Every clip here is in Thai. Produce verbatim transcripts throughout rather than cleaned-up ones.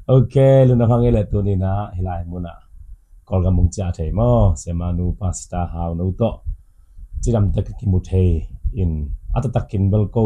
ok lu na phang ele tu ni na hilai mu na kol ga mung cha thei mo semanu pasta haw no to chiram tak ki mu thei in ata takin bel ko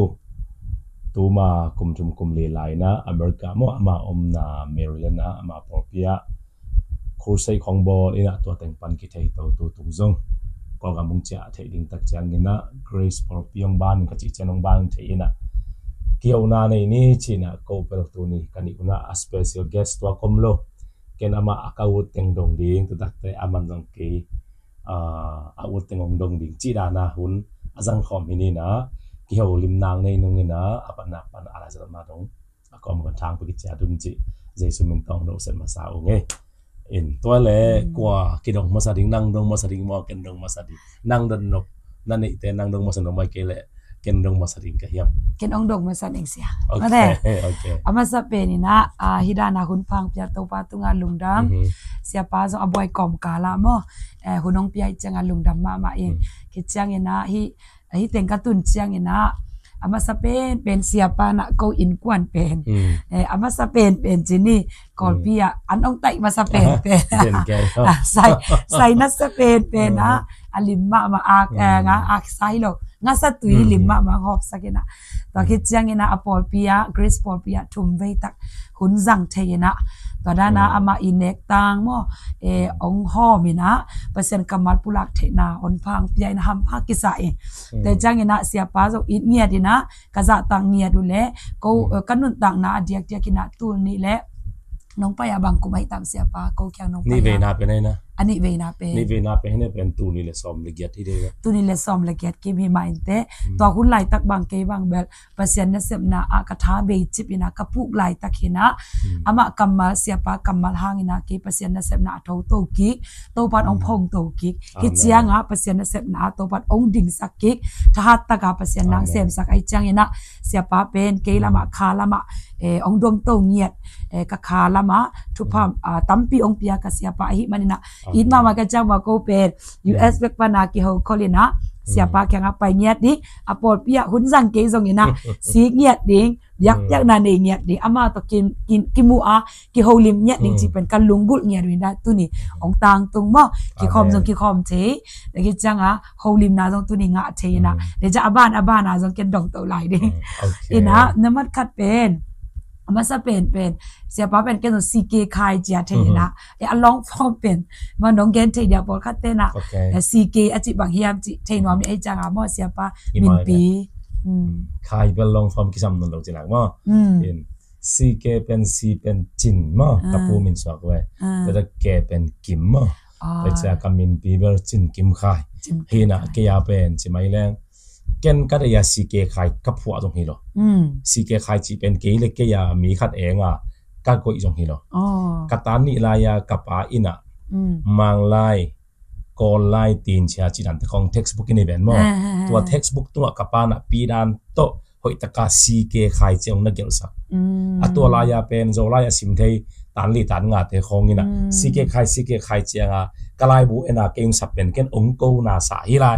tu ma kum tum kum le lai na america mo ama om na maryland na ama porpia kursai khong bol ina to teng pan ki thei to tu tung zong kol ga mung cha thei ding tak chang ina grace porpiong ban ka chi chanong ban thei ina kiau na nei ni china ko pel tu ni kani una a special guest to kom lo ken ama akawut teng dong ding tu tak te aman jong ki a awut teng ong dong ding chi da na hun azang khom ini na kiau lim nang nei nung ina apana pan ala jal ma dong akom kan thang pi cha dun chi jesu min tong no sen ma sa ong e in to le kwa ki dong ma sa ding nang dong ma sa ding mo ken dong ma sa di nang don no na nei te nang dong ma sa no mai ke le ken dong ma sa ding ka hiam ken ong dong ma sa ning sia okay okay ama sa pe ni na a hidana hun phang pya to pa tunga lungdam sia pa zo aboy kom kala mo hunong pya changa lungdam ma ma in ki chang ina hi hi teng ka tun chang ina ama sa pen pen siapa nak ko in kwan pen eh ama sa pen pen jini kol pia an ong tai ma sa pen pen sai sai na sa pen pen na alimma ma ak nga ak sai lo nga sa tui limma ma hop sakena to ki chang ina apol pia grace pol pia thum ve tak hun jang theina to dana ama inek tang mo e ong ho mina pasen kamal pulak theina on phang pia in ham pha ki sa e te chang ina siapa zo it nia dina kaza tang nia du le ko kanun tang na adiak dia kina tul ni le nong pa ya bang ku mai tam siapa ko kyang nong pa ni ve na pe nei na ani ve na pe ni ve na pe ne pen tu ni le som le giat hi de tu ni le som le giat ki mi mai te to hun lai tak bang ke bang bel pasien na sep na a ka tha be chip ina ka puk lai tak hina ama kamal siapa kamal hangina ki pasien na sep na tho to ki to pan ong phong to ki ki chiang a pasien na sep na to pan ong ding sak ki tha ta ka pasien na sem sak ai chang ina siapa pen ke lama kha lama e ong dom to ngiat e ka kha lama thu pham tampi ong pia ka siapa hi manina in mama ka chang ma ko pen us bek pana ki ho kolina siapa kyang apa ngiat di apol pia hun jang ke jong ina si ngiat ding yak yak na nei ngiat di ama to kin kin kimu a ki ho lim ngiat ding chi pen kan lungul ngiat wi na tu ni ong tang tung mo ki khom jong ki khom the de ki chang a ho lim na jong tu ni nga the na de ja aban aban na jong ken dong to lai ding ina namat khat pen ama sa pen pen siapa pen ken si ke khai ja the na e along form pen ma nong gen the dia bol khat te na si ke achi bang hiam chi the nom ni ai chang a mo siapa min pi khai bel long form ki sam non lo chinak mo in si ke pen si pen chin mo ta pu min swak we ta ke pen kim mo ai cha ka min pi bel chin kim khai hi na ke ya pen chi mai leng ken ka ya si ke khai ka phwa jong hi lo si ke khai chi pen ke le ke ya mi khat eng a ka ko i jong hi lo ka ta ni la ya ka pa ina mang lai ko lai tin cha chi dan khong textbook ni ben mo to textbook to ka pa na pi dan to hoi ta ka si ke khai chong na gel sa a to la ya pen zo la ya sim thei tan li tan nga te khong ina si ke khai si ke khai chianga kalai bu ena keng sap pen ken ong ko na sa hi la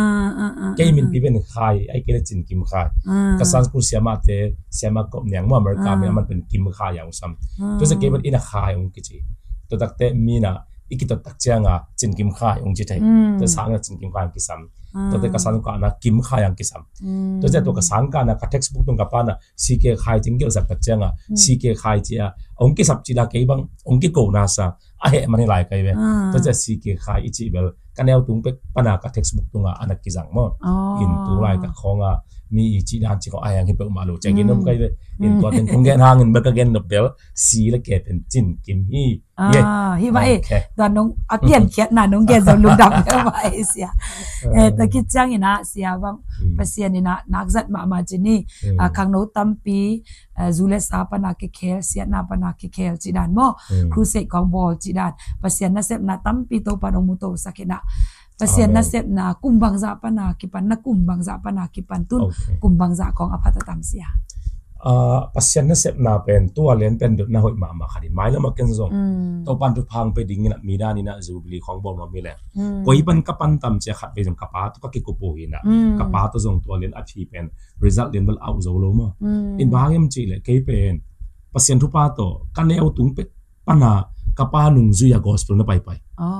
ke min pi ben khai ai ke chin kim khai ka san ku siama te siama ko nyang mo america me man pen kim khai yang sam to se ke ben ina khai ong ki chi to tak te mina ikito tak chianga chin kim khai ong chi thai to sang chin kim khai ki sam to te ka san ka na kim khai yang ki sam to je to ka sang ka na ka textbook tung ka pa na si ke khai jing gel sak tak chianga si ke khai chia ong ki sap chi la ke bang ong ki ko na sa a he mani lai kai ve to je si ke khai ichi bel kanel tung pe pana ka textbook tunga anak ki jang mo in tu lai ka khonga mi ichi dan chi ko ayang hi pe ma lo changin nom kai ve in to ten kong gen hang in ba ka gen no bel si la ke pen chin kim hi ye hi ba e da nong a pian khiat na nong gen zo lung dam ba e sia e ta ki chang ina sia bang pasien ina nakzat ma ma chini khang no tampi zule sa pa na ki khel sia na pa na ki khel chi dan mo crusade kong bol chi dan pasien na sep na tampi to pa no mu to sakina pasien na sep na kumbang za pa na ki pan na kumbang za pa na ki pan tun kumbang za kong apata tam sia uh, pasien na sep na pen tu alen pen dut na hoi ma ma khadi mai la ma ken zong to pan tu phang pe ding na mi da ni na zubli khong bol ma mi le koi pan ka pan tam che khat be jong ka pa to ka ki ko po hi na ka pa to jong to alen a thi pen result len bal au zo lo ma in ba yam chi le ke pen pasien thu pa to kan ne tung pe pana kapa nung zuya gospel na pai pai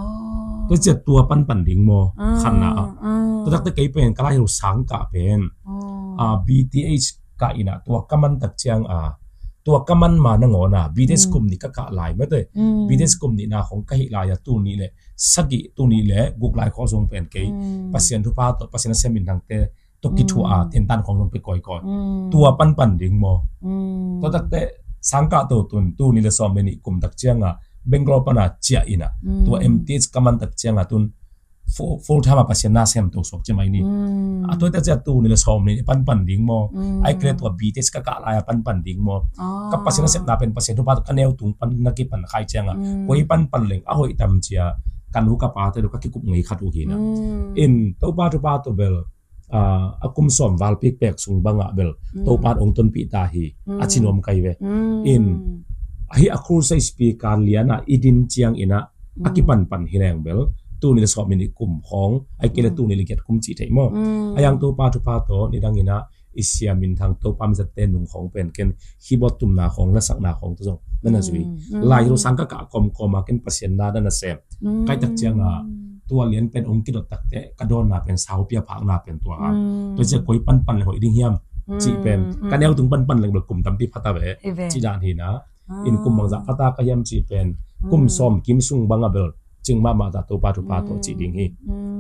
oh to che tua pan pan ding mo khan na to dak te kai pen kalai ru sang ka pen a B T H ka ina tua kaman tak chiang a tua kaman ma na ngona B T S kum ni ka ka lai ma te B T S kum ni na khong ka hi la ya tu ni le sagi tu ni le guk lai kho song pen ke pasien thu pa to pasien se min dang te to ki thu a ten tan khong pe koi koi tua pan pan ding mo to dak te sang ka to tun tu ni le som ni kum tak chiang a Bangalore pana chia ina tua M T H kaman tak chiang a tun full full time pasien na sem to sok che mai ni a to ta cha tu ni le som ni pan pan ding mo ai kre to B T S ka ka la ya pan pan ding mo ka pasien sem na pen pasien thu pa ka neu tung pan na ki pan khai chiang a koi pan pan leng a hoi tam chia kan hu ka pa te ka ki kup ngai khat u hi na in to pa to pa to bel a akum som wal pik pek sung banga bel to pat ong ton pi ta hi achinom kai ve in hi akhur sai speaker liana idin chiang ina akipan pan hileng bel tu ni so mini kum hong ai kele tu ni liget kum chi thei mo ayang to pa to pa to ni dang ina isia min thang to pam za ten nung hong pen ken hi bot tum na hong la sak na hong to jong nana zui lai ro sang ka ka kom kom ken pasien na na sem kai tak chiang a tua lian pen ong ki dot tak te ka don na pen sau pia phak na pen tua to je koi pan pan le hoi ding hiam chi pen ka neu tung pan pan leng kum tam pi phata ve chi dan hi na in kum bang za phata ka hiam chi pen kum som kim sung banga bel ching ma ma da to pa to pa to chi ding hi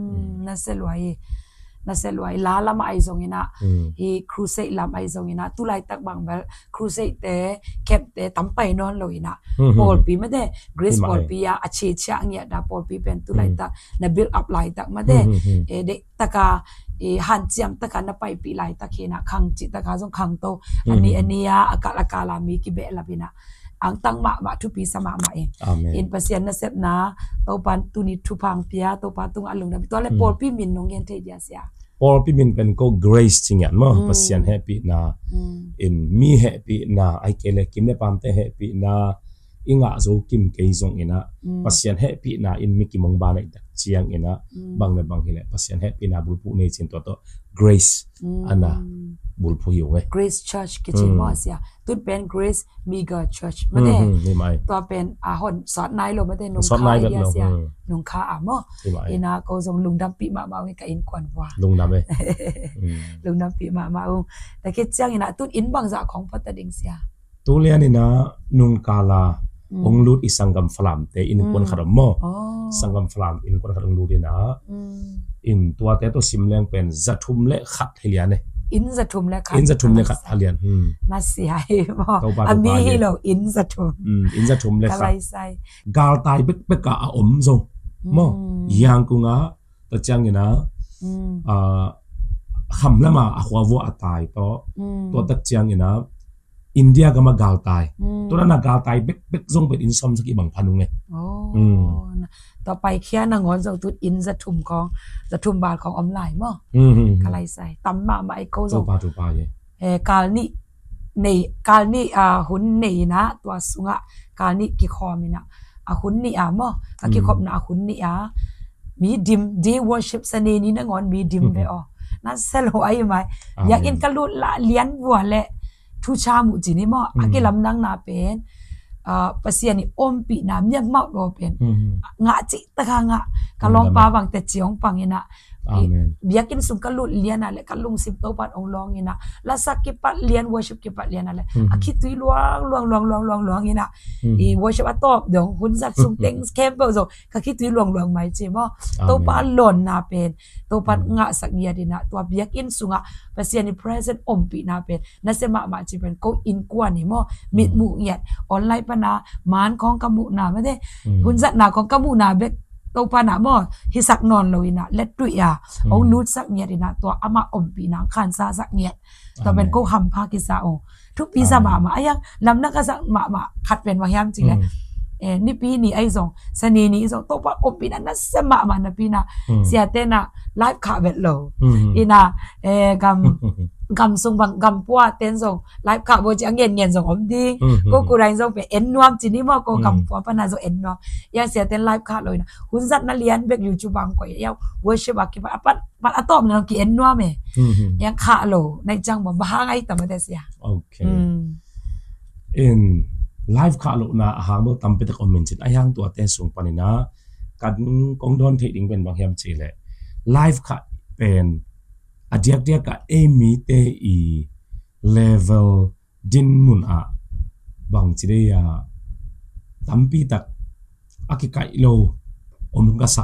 na se loi na se loi la la ma ai zong ina hi crusade lam ai zong ina tu lai tak bang bel crusade te kep te tam pai non loina pol pi ma de grace pol pi ya ache cha ngia da pol pi pen tu lai tak na build up lai tak ma de e de taka e han chiam taka na pai pi lai tak hina khang chi taka jong khang to ani ania akala kala mi ki be la bina ang tang ma ma thu pi sama ma e in pasien na sep na to pan tu ni thu phang pia to pa tung alung na to le pol pi min nong gen the dia sia pol pi min pen ko grace chingan mo pasien happy na in me happy na ai kele kim le pam te happy na inga zo kim ke zong ina pasien happy na in mi ki mong ba na chiang ina bang le bang hile pasien happy na bul pu ne chin to to grace ana bul pu yo we grace church ke chi mo sia tu pen grace mega church ma de to pen a hon sot nai lo ma de nong kha ya sia nong kha a mo ina ko zong lung dam pi ma ma ka in kwan wa lung dam e lung dam pi ma ma u ta ke chiang ina tu in bang za khong phat ta ding sia tu lian ina nung kala ong lut isangam flam te in kon kharam mo sangam flam in kon kharam lut ina in tua te to simleng pen zathum le khat heliane in zathum le khat in zathum le khat halian na si hai mo ami hi lo in zathum in zathum le khat kalai sai gal tai bek bek ka om zo mo yang ku nga ta chang ina a kham lama a khwa vo atai to to tak chang ina India gama gal tai to na gal tai bek bek zong bet in som saki bang phanung nge ohต่อไปเคียนงอนจงตุดอินจะทุ่มของจะทุ่มบาทของอมไลน์มั้งกะไรใส่ตั้มมามาไอโก้จงเออกาลนี่ในกาลนี่อ่าหุ่นนี่นะตัวสุงะกาลนี่กิคอมินะอ่ะหุ่นนี่อ่ะมั้งอ่ะกิคอบนะหุ่นนี่อ่ะมีดิม day worship สนีนี้นะงอนมีดิมไปอ๋อนั่นเซลล์ไอ้ไหมอยากอินกะลุละเลี้ยนวัวเละทุชามุจินี่มั้งอ่ะกิลำนังนาเป็นpasien ni ompi na miak mau do pen nga chi ta nga kalong pa bang te chiong pangina biakin sung kalut liana le kalung sim to pan ong long ina la sakki pat lian worship ki pat liana le akhi tui luang luang luang luang luang luang ina i worship atop dong hun zat sung teng campbell zo ka ki tui luang luang mai che mo to pa lon na pen to pat nga sak nia dina to biakin sunga pasien ni present ompi na pen na se ma ma chi pen ko in kwa ni mo mit mu yat online pa na man kong kamu na ma de hun zat na kong kamu na be to pa na mo hisak non loina let tu ya ong lut sak nia dina to ama ompi na khan sa sak nia to ben ko ham pa ki sa oทุกปีsa ma ma ayang lam na ka sak ma ma khat pen wa hyam chi leเอนี่ปีนี้ไอ้จงสนีนี้จงตัวป้าอบปีนั้นนั่นสมามันนะปีน่ะเสียเต้น่ะไลฟ์ขาเวทโลอีน่ะเออกำกำทรงบางกำปัวเต้นจงไลฟ์ขาโบจีอังเงียนเงียนจงอมดีก็กูไรจงเป็นเอ็นนวมจีนี่มั่งก็กำปัวปนาจงเอ็นนวมยังเสียเต้นไลฟ์ขาเลยนะหุ่นสัตว์นั่นเลี้ยนเบกอยู่จูบังก่อยยังเวอร์ชิบักกี่ปัดปัดปัดอะตอมนั่นกี่เอ็นนวมเองยังขาโลในจังบ่บ้าไงแต่ไม่ได้เสียโอเค in live kha lo na hang mo tam pe tak on min chin ayang tu ate sung panina kan kong don the ding ben bang hiam chi le live kha pen adiak dia ka emi te i level din mun a bang chi de ya tampi tak akikai lo om ga sak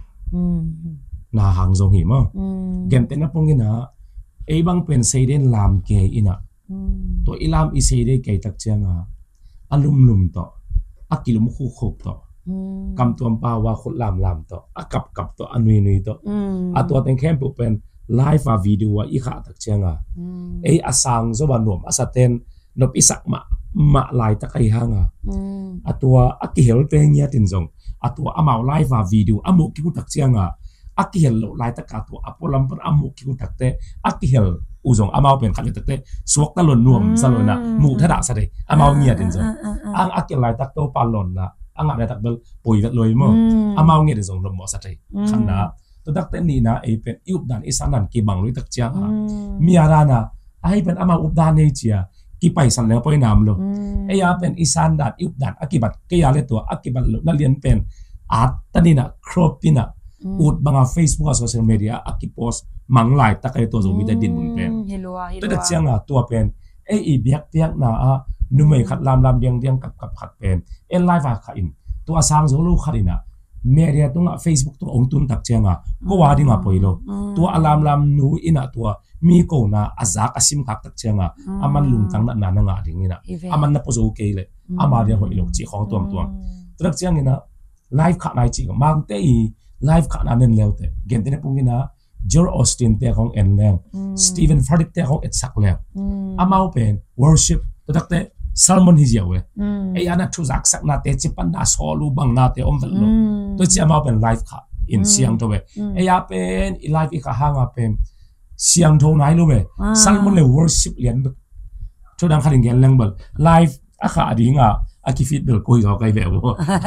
na hang zong hi ma gen te na pongina e bang pen sei den lam ke ina to ilam i sei de ke tak changa alum lum to akilum khu khok to kam tuam pa wa khut lam lam to akap kap to anui nui to atwa ten khem pu pen live a video wa i kha tak changa e asang zo ba nom asaten nop isak ma ma lai ta kai hanga atwa akihel te nya tin zong atwa amau live a video amu ki ku tak changa akihel lo lai ta ka to apolam per amu ki ku tak te akihel uzong amau pen khat tak te suak ta lon nuam salona mu thada sa de amau nya tin zong ang akil lai tak to palon na angap lai tak bel poi dak loi mo amau nge tin zong nom mo sa te khana to dak te ni na e pen iup dan isanan ki bang loi tak changa mi ara na ai pen amau up dan nei chia ki pai san le poi nam lo e ya pen isan dat iup dan akibat ke ya le to akibat lo na lian pen at tanina cropina ut banga Facebook a social media akipost manglai takai to zo mi da din mun pen to da changa to pen e i biak biak na a nu mai khat lam lam diang diang kap kap khat pen en live a kha in to asang zo lo kharina media to nga Facebook to ong tun tak changa ko wa dinga poilo to alam lam nu ina to mi ko na azak asim khak tak changa aman lung tang na na nga dingina aman na pozo ke le amari ho ilo chi khong tuam tuam trak chang ina live kha nai chi mang te i live kha na nen leute gen te pungina Joel Austin te khong en leng Stephen Furtick te khong et sak leng amau pen worship to tak te salmon hi jawe e ana thu zak sak na te chi pan da solu bang na te om vel no to chi amau pen live kha in siang to we e ya pen i live i kha hanga pen siang tho nai lo we salmon le worship lian to dang khaling gen leng bal live a kha adinga aki fit bel koi ga kai ve bo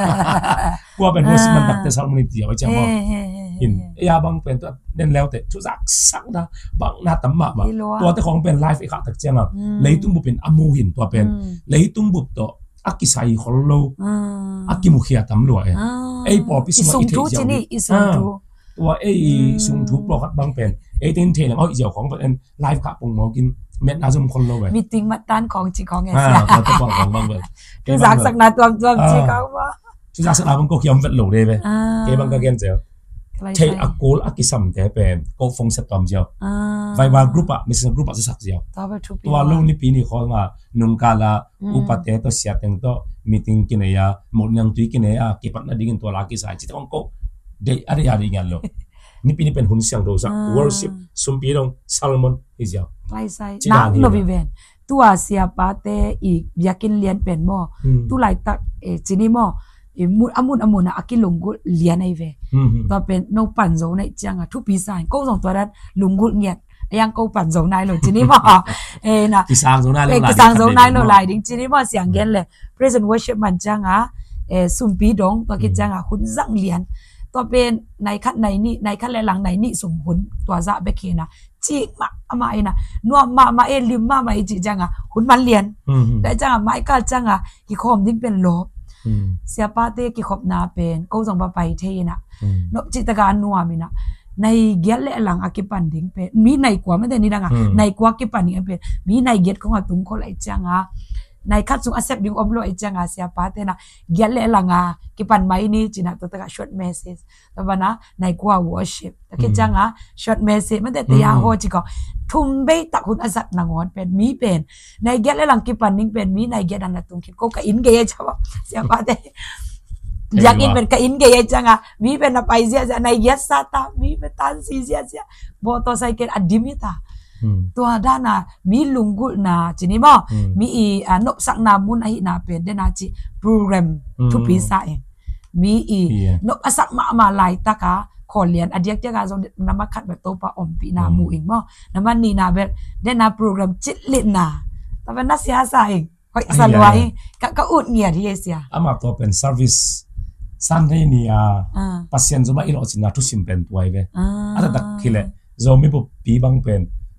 ko pen worship man tak te salmon ti ya cha mo in ya bang pen to nen leo te thu zak sak da bang na tam ma ba to te khong pen live i kha tak changa leitung bu pen amu hin to pen leitung bu to aki sai hollo aki mu khia tam lo e ei po pi suma i the ja ni isung tu to ei sung thu pro khat bang pen ei tin the lang au i jaw khong pen live kha pung mo kin met na zum hollo we meeting mat tan khong chi khong e sia to to bang khong bang vel thu zak sak na tuam tuam chi khong ba thu zak sak na bang ko khiam vet lo de ve ke bang ka gen cheo thầy akol akisam te pen ko phong set tom jaw vai wa group a mission group a sak jaw to lo ni pi ni kho nga nung kala upate to sia teng to meeting kineya morning tu kineya ki pat na dingin to la ki sai chi tong ko de ari ari ngal lo ni pi ni pen hun siang do sa worship sumpi dong salmon is jaw lai sai na no bi ven tu a sia pa te i yakin lian pen mo tu lai tak e chini mo amun amun amun na akilungul lian ai ve to pen no pan zo nai changa thu pi sai ko zong to dat lungul ngiat yang ko pan zo nai lo chini ma e na ki sang zo nai lo ki sang zo nai lo lai ding chini ma siang gen le present worship man changa e sum pi dong to ki changa hun zang lian to pen nai khat nai ni nai khat le lang nai ni sum hun to za be khena chi ma ama ina no ma ma e lim ma ma i chi changa hun man lian da changa mai ka changa ki khom ding pen lo siapa te ki khop na pen ko jong ba pai the na no chi ta ga nuwa mi na nai gyal le lang akipan ding pe mi nai kwa ma de ni danga nai kwa ki pan ni pe mi nai get ko nga tung ko lai changa nai khat sung accept ding om lo ai changa siapa te na gyal le langa ki pan mai ni china to ta short message ta bana nai kwa worship ta ki changa short message ma de te ya ho chi ko thum be tak hun azat na ngon pen mi pen nai gyal le lang ki pan ning pen mi nai get an na tung ki ko ka in ge cha ba siapa te jak in pen ka in ge changa mi pen na pai zia za nai yes sata mi pe tan si zia zia motorcycle adimita to dana mi lungul na chini mo mi i nop sak na mun ai na pen de na chi program thu pi sa e mi i nop asak ma ma lai ta ka khol lian adiak ja ga zo na ma khat ba to pa om pi na mu ing mo na man ni na be de na program chit lit na ta ba na sia sa ing hoi sa loi ka ka ut ngia hi sia ama to pen service Sunday ni a pasien zo ma ilo china thu sim pen tuai ve ata tak khile zo mi bu pi bang pen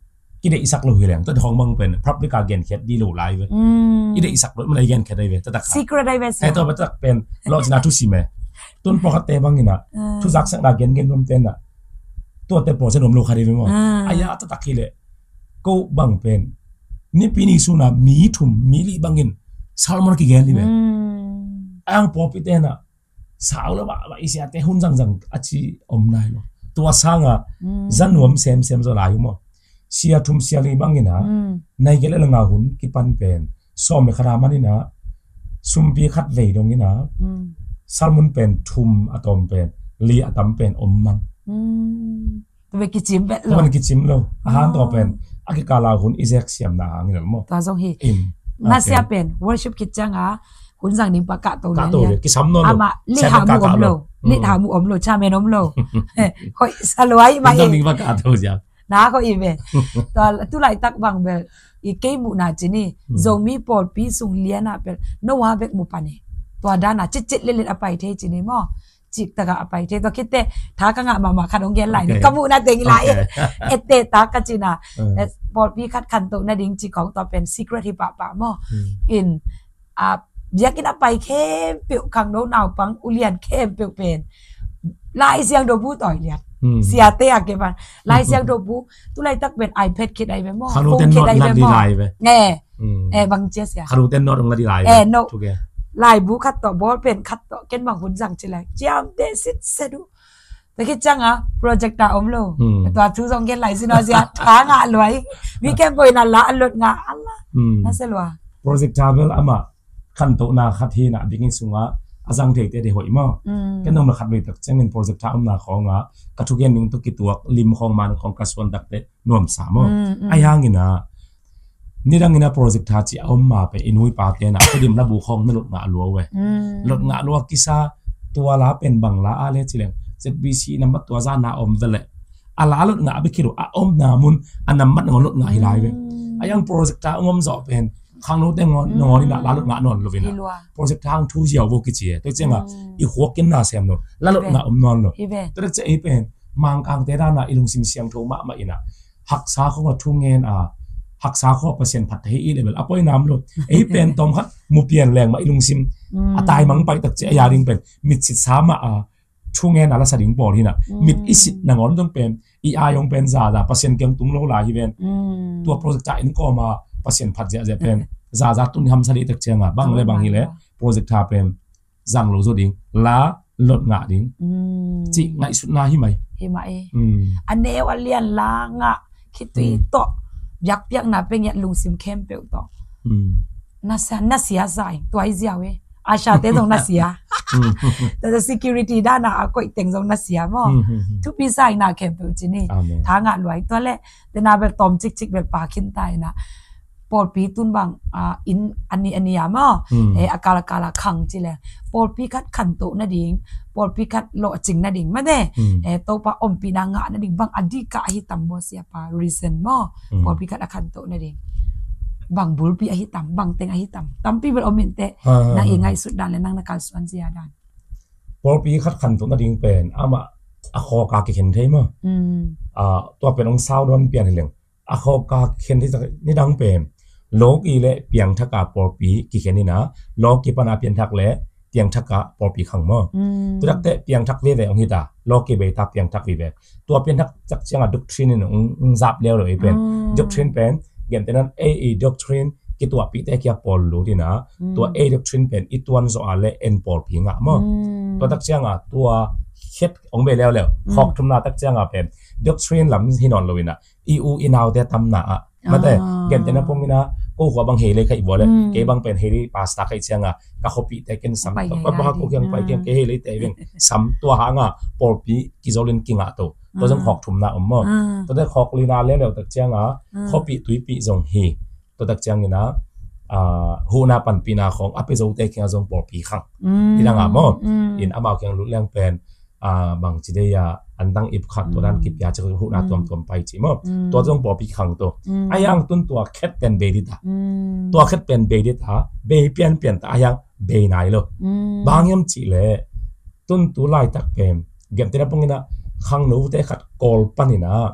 อีเดอิสักโลหิแรงตัวทองมังเป็นพระพิกาเกนเข็ดดีโลไลเว้ยอีเดอิสักมันอะไรเกนเข็ดได้เว้ยตัวตัก secret ได้เว้ยไอ้ตัวมันตักเป็นโลจินาทุสิเมต้นปกติบางนี่นะทุสักสักดาเกนเกนนมเต้นน่ะตัวเตปโปรเซนนมโลคาดีเว้ยมั้งอายะตัวตักขี้เลยกูบางเป็นนี่ปีนี้สุนัขมีถุ่มมีลีบางเงินสาวมันกี่เกนดิเว้ยไอ้ยังพอพิเตน่ะสาวแล้วว่าอีเสียแต่หุ่นจังจังอาชีอมนาย咯ตัวสร้างอ่ะจันนวมเซมเซมจะลายอยู่มั้งเสียทุ่มเสียลีบางเงินนะในเกล็ดละงาหุ่นกี่ปันเป็นซ้อมเมฆรามันนี่นะซุ่มปีขัดเวดงนี่นะสาวมันเป็นทุ่มอะตอมเป็นลีอะตอมเป็นอมมันตัวกิจิมเป็นตัวมันกิจิมเลยอาหารตัวเป็นอากิกาลาหุ่นอิเซ็กเซียมนะงี้ละมั้งตัวทรงฮีน่าเสียเป็น worship กิจจังอ่ะคุณสั่งนิ่งปากกาตัวนี้เนี่ยอามาลิหามุอมโลลิหามุอมโลชาเมนอมโลคอยสลวยมาเองนิ่งปากกาตัวจ้ะนะเขาอีเวนตอนตุไลตักบังเบลอีเกมุนาจินี่จงมีปอดปีสุงเลียนาเป็นโนวาเบกมุปันเอตัวด้านน่ะจิตจิตเล็ดๆอภัยเทจินี่มั้งจิตตะกะอภัยเทตัวคิดเตท้ากะงะมามาขัดองเกนไหลนี่กะมุนาเตงไหลเอเตตากะจินะปอดปีคัดคันโตนะดิงจิของตัวเป็น secret ที่ปะปะมั้งอินอ่าอยากกินอะไรเข้มเปียวขังโดนเอาปังอุเลียนเข้มเปียวเป็นลายเสียงโดบูต่อยเลียดเสียเตะเก็บมันลายเสียงโดบูตุไลตักเป็นไอแพดคิดไอแบบมั้งคารูเต้นนอตลัดดีไลไปแง่เอ๋บางเจี๊ยเสียคารูเต้นนอตลัดดีไลเอ๋โนลายบูคัดต่อบอลเป็นคัดต่อเก็นบางคนสั่งจิเลยจามเดซิดเซดูแต่คิดจังอ่ะโปรเจกต์ตาอมโลตัวทุกสองเก็นไหลสินอเสียท้างะรวยมีแค่ปอยนั่นละอันลดงะอันละน่าเสียรัวโปรเจกต์ตาเบลอามาขันโตนาขัดที่น่ะบิ๊กนิสุงะอาจังเทเตเดหอยมั้งก็น้องมาขัดเลยตักเจ้าเงินโปรเจกต์ท่าอุ้มนาของอ่ะกระทุกยันนึงตุกิตัวริมของมันของกระทรวงตักเตนวมสามอ่ะไอ้ยังงี้นะนี่ดังงี้นะโปรเจกต์ท่าที่อุ้มมาไปอินุยปาเตน่ะก็ดิมระบุของนั่นลดงะลัวเว้ยลดงะลัวกิซาตัวละเป็นบังละอะไรสิเลงเซตบีซีน้ำมัดตัวจานนาอมเวลอะลาลดงะไปคิดว่าอมนามุนอันน้ำมัดงอลดงะฮิไลเว้ยไอ้ยังโปรเจกต์ท่าอุ้มจอบเป็นข้างโน้นแต่งอนนอนนี่นะลาลุกงานนลูวินะโปรเจกต์ทางทูเจียวโวกิเจียตัวเจ้าอ่ะอีหัวกินน่าเสียมนลาลุกงานอมนอนลูตัวเจ้าเอเป็นมังกังเตด้านะอีลุงซิมเสียงโทมามาอินะหักษาของเราทุ่งเงินอ่ะหักษาข้อเปอร์เซ็นต์ผัดให้อีเลเวลอ่ะปอยน้ำลูเอเป็นตอมฮัดมูเปลี่ยนแรงมาอีลุงซิมอ่ะตายมังไปตักเจียยาดิงเป็นมิดสิสามอ่ะทุ่งเงินอะไรสักดิ่งปอที่น่ะมิดอีสินางอนต้องเป็นอีอายองเป็นซาดาเปอร์เซ็นต์เกี่ยงตุ้งโลลาฮีเป็นตัวโปรเจกต์จ่ายนี่ก็มาเปอร์เซ็นต์ผัดเจเจเป็นซาซาตุนทำสลิตักเชียงอ่ะบางเลยบางทีเลยโปรเจกต์ท่าเป็นจังโลโซดิ้งลาลดงะดิ้งจิไงสุดนาหิไหมหิไหมอันเนวเลียนลางะคิดตีโตยักยักน่ะเป็นยันลุงซิมเข้มเปียวโตน่าเสียน่าเสียใจตัวไอ้เจ้าเว้อาชาเต้ตรงน่าเสียแต่ security ด้านน่ะก็อีกเต็งตรงน่าเสียมั้งทุกปีใส่น่ะเข้มเปียวจีนี่ทางงานรวยตัวเล่แต่น่าแบบตอมจิกจิกแบบปาขินตายนะปอดปีตุนบางอ่าอินอันนี้อันนี้อ่ะมั้งเอออากาลกาลขังจีเลยปอดปีคัดขันโตนั่นดิ่งปอดปีคัดโลจิงนั่นดิ่งไม่ได้เออโตปะอมปีนางะนั่นดิ่งบางอดีกะหิตัมบอเสียปะ reason มั้งปอดปีคัดขันโตนั่นดิ่งบางบุลปีอหิตัมบางเต็งอหิตัมตัมปีเป็นอมินเตนางเองไงสุดด้านและนางนักการสวนเสียด้านปอดปีคัดขันโตนั่นดิ่งเป็นอามาอคอกาเกเห็นได้มั้งอ่าตัวเป็นองค์สาวโดนเปลี่ยนเรื่องอคอกาเห็นที่นี่ดังเป็นโลกีเล่เปียงทักกะปอปีกี่แค่นี้นะโลกีปนาเปียงทักเล่เปียงทักกะปอปีขังมั้งตัวนักเตะเปียงทักเว่เว่องฮิตาโลกีเบต้าเปียงทักวิเวตัวเปียงทักจักเชียงอ่ะด็อกทรินนี่องจับเลี้ยวเลยเป็นด็อกทรินเป็นเกี่ยนแต่นั้นเอเอด็อกทรินกี่ตัวปีเตะกี่ปอลรู้ดีนะตัวเอด็อกทรินเป็นอีตัวนั้นโซอาเล่เอ็นปอลพิงอ่ะมั้งตัวทักเชียงอ่ะตัวเฮ็ดองเบแล้วแล้วขอกทุมนาทักเชียงอ่ะเป็นด็อกทรินลำที่นอนเลยนะอีอูอีนาวเตะตำหนามาแต่เกี่ยนแต่นั้นพวกนี้นะก็หัวบางเฮเลยใครบอกเลยเก็บบางเป็นเฮลิพาสต้าใครเชียงอ่ะก็เขาปีแต่กินซ้ำก็บ้าก็ยังไปเกี่ยงเกเฮเลยแต่ยังซ้ำตัวหางอ่ะปอปีกิโซลินกิงอ่ะตัวตัวต้องขอกถุมนาอมมั้งตัวได้ขอกลีนาเลี้ยแล้วตักเชียงอ่ะเขาปีตุยปีจงเฮตัวตักเชียงนี่นะอ่าหูนาปันปีนาของอภิโซเตกิงจงปอปีขังที่นั่งอ่ะมั้งอินอาบ่าวเกี่ยงรู้เรื่องเป็นอ่าบางจีเดียอันตั้งอิบขัดตัวนั้นกิบยาจะคือหูนาตัวตัวไปจีมั้งตัวจงปอปีขังตัวไอ้ยังต้นตัวแคทเป็นเบดิตาตัวแคทเป็นเบดิตาเบย์เปลี่ยนเปลี่ยนแต่ไอ้ยังเบย์ไหนเลยบางยามจีเลยต้นตัวไล่ตักเป็นเก็บที่นั่นพวกนี้นะขังหนูแต่ขัดกอลปันนี่นะ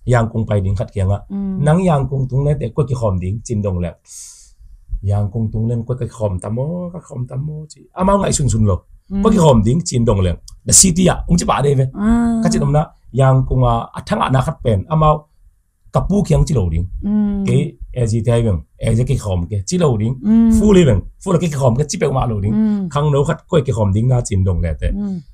yang kung pai ding khat kianga nang yang kung tung le te ko ki khom ding chin dong le yang kung tung len ko ka khom tamo ka khom tamo chi amao ngai sun sun lo ko ki khom ding chin dong le the city ya ung chi ba de ve ka chi dom na yang kung a athanga na khat pen amao kapu kyang chi lo ding ke e ji tai beng e je ki khom ke chi lo ding fu le beng fu la ki khom ke chi pe ma lo ding khang no khat ko ki khom ding na chin dong le te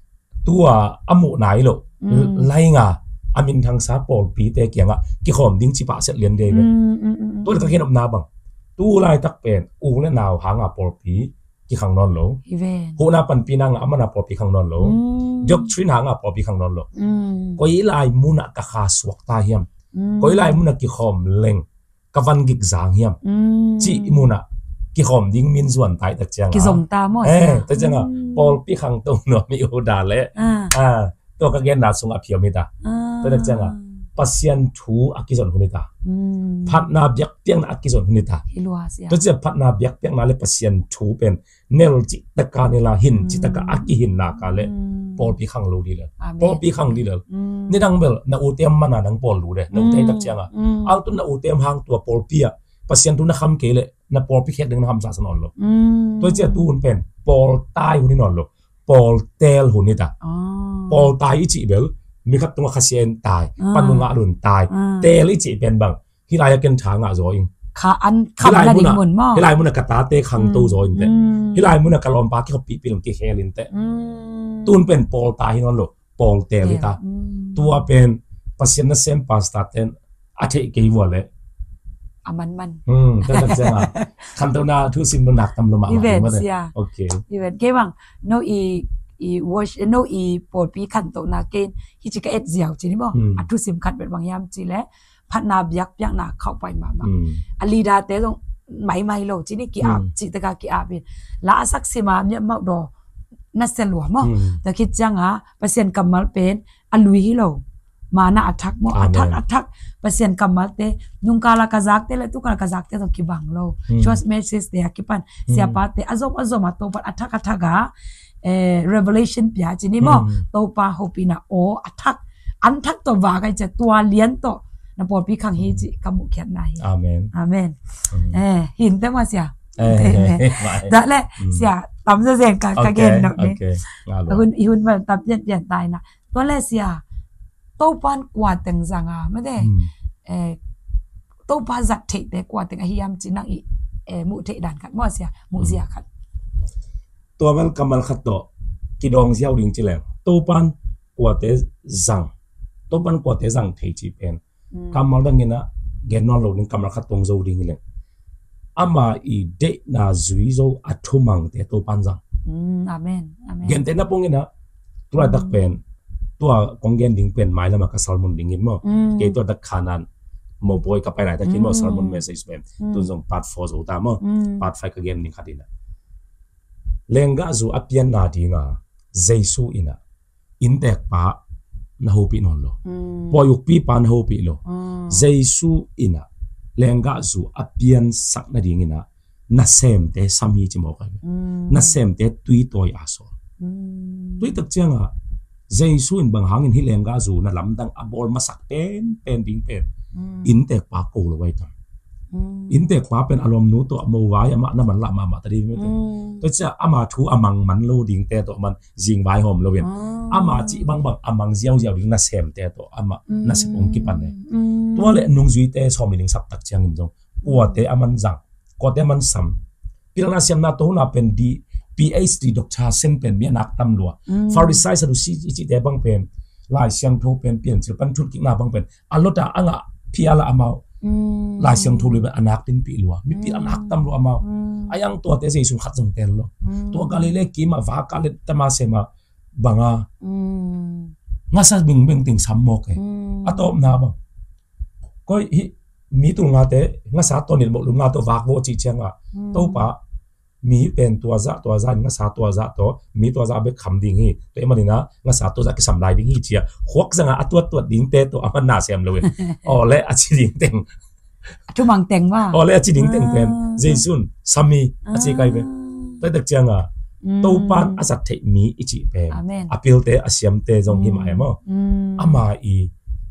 tua amu nai lo lai nga amin thang sa pol pi te kyanga ki khom ding chi pa set lien de ve to le ka khen op na bang tu lai tak pen u le naw hanga pol pi ki khang non lo ho na pan pi na nga amana pol pi khang non lo doctrine hanga pol pi khang non lo ko i lai muna ka kha suak ta hiam ko i lai muna ki khom leng ka van gik zang hiam chi muna ki khom ding min zuan tai tak chang ki zong ta mo eh ta chang a pol pi khang tong no mi u da le a to ka gen na sung a phiam mi ta to tak chang a pasian thu akizon hunita phatna byak piang na akizon hunita to che phatna byak piang na le pasian thu pen nel chi taka ne la hin chi taka aki hin na ka le pol pi khang lo di le pol pi khang di le ni dang bel na u tem mana dang pol lu de no te tak chang a al tu na u tem hang tua pol pi a pasian tu na kham ke le na pol pi khet ding na ham sa sanon lo to che tu un pen pol tai hu ni non lo pol tel hunita pol tai chi belมีครับตัวข้าเชียนตายปันมุงะหลุนตายเตลิจิเป็นบังฮิลายกันทางอ่ะจอยขาอันขับนาดิมุนมั้งฮิลายมุนกตาเตขังตัวจอยเตฮิลายมุนกลอมปาที่เขาปีปีหลังกี่เฮลินเตตูนเป็นปอลตายฮินอนโลปอลเตลิตาตัวเป็นปัสยานเซมปาสตาเตนอาเทเกย์วัวเลยอามันมันอืมแต่ละจังอ่ะคันตัวน่าทุสิมนักตำลมาอีเวนต์โอเคอีเวนต์เกี่ยวังโนอีอีวอชโนอีปอดปีขันโตนาเกนฮิจิกะเอ็ดเจียวจีนี่บ่อัตุสิมขัดเป็นบางยามจีและพัฒนายักยักนาเข้าไปมามาอลีดาเตตรงไหมไหมโลจีนี่กี่อาบจิตกากี่อาบินละสักสิมาเนี่ยมาดอนัสเซลวมั้งแต่คิดจังอ่ะเปอร์เซ็นต์กำมัลเป็นอลุยฮิโลมานาอัทักมั้งอัทักอัทักเปอร์เซ็นต์กำมัลเตนุงกาลากาซักเตและตุกาลากาซักเตต้องกี่บังโลชัวส์เมสเซสเตะกี่ปันเสียปาเตอซอมอซอมมาโตปันอัทักอัทักอ่ะเอ่อ revelation ปะจีนี่มั้งโตปาโฮปินะโออัทักอันทักตัวว่ากันจะตัวเลี้ยนตัวนับปอปีขังฮิจิกำมุขแค่ไหนอาเมนอาเมนเออหินแต่ว่าเสียเออนั่นแหละเสียตำเสียงกันกันเกณฑ์เนาะนี่คุณอีคุณมันตำเปลี่ยนเปลี่ยนตายนะตัวแรกเสียโตปันกว่าตึงจังอ่ะไม่ได้เออโตปันจัดเทเตกว่าตึงอหิยามจีนังอีเออมุเทดันกันมั่วเสียมุเสียกันตัวมันกำมันขัดต่อกิดองเสียวดิ่งจีแหลงตัวปันกว่าเตจังตัวปันกว่าเตจังเทจีเป็นกำมันดังเงี้ยนะเกณฑ์นอนหลงกำมันขัดตรงโจดิ่งเลยอามาอีเดน่าจุยโจอัฐมังเตตัวปันจังอาเมนอาเมนเกณฑ์เตน่าปงเงี้ยนะตัวดักเป็นตัวกองเกณฑ์ดิ่งเป็นไม้แล้วมากับซัลมอนดิ่งเงี้ยมั้งเกณฑ์ตัวดักขานันโมบอยกับไปไหนแต่คิดว่าซัลมอนเมสเซจเป็นตัวส่งพาร์ทโฟร์โอตามั้งพาร์ทไฟกับเกณฑ์ดิ่งขัดดินะเลงกาจูอภิญนาดีงาเจสูอินะอินเตกปะนะฮูปีนอนโลปอยุกปีปานฮูปีโลเจสูอินะเลงกาจูอภิญสักนาดีงินะนัสเซมเตสามีจิโมกันนัสเซมเตตุยตัวอาโซตุยตักเจียงอ่ะเจสูอินบางหางอินฮิเลงกาจูนั่นลำดังอบอลมาสักเป็นเป็นดิ้งเป็นอินเตกปะโกลไว้ตั้งอินเตกปาเป็นอารมณ์นู้ตัวโมวายมาน้ำมันละมามาตะดีไม่ได้ตัวจะอามาทูอามังมันโลดิ่งแต่ตัวมันจิงไว้หอมโลเวียนอามาจีบางบางอามังเจียวเจียวดิ่งน่าเสมแต่ตัวอามาน่าเสมองกิปันเลยตัวเล่นุ่งจุยแต่ชอบมีดิ่งสับตักเชียงอินจงกว่าแต่อามันจังกว่าแต่มันซ้ำพี่น่าเสียมน่าตัวน่าเป็นดี พี เอช ดี ด็อกเตอร์เซมเป็นเมียนักตำรวจฟาริไซส์ดูซีจีแต่บางเป็นลายเสียงทูเป็นเปลี่ยนศิลปันทุกกิจนาบางเป็นอัลโลดาอ่างพี่อะไรอามาลายเสียงทูเลยเป็นอนาคตินปีลัวมีปีอนาคตำรวจมาอายังตัวเตะเสียสุนขัดจงเตลโลตัวกาลิเลกีมาฟ้ากาลิตมาเสมาบังอ่ะงัสบิงบิงติงสัมโมกเออะตอมนาบังก็มีตัวงาเตงัสตัวนิลบอกลุงงาตัววากโวจีเชียงอ่ะตัวปะมีเป็นตัวจะตัวจะงัสตัวจะตัวมีตัวจะเบคคำดิ่งฮีตัวเอ็มนี่นะงัสตัวจะกิสำลายดิ่งฮีเชียขวักจังอ่ะตัวตัวดิ่งเตตัวอามันน่าเสียมเลยอ๋อและอาชีดิ่งเต็งทุมังเต็งว่าอ๋อและอาชีดิ่งเต็งเป็นเจสุนสามีอาชีใครเป็นตัวเด็กจังอ่ะตัวปานอาศัยเทมีอิจิเป็นอพิลเตอาเซียมเตจงหิมายมั้งอามาอีท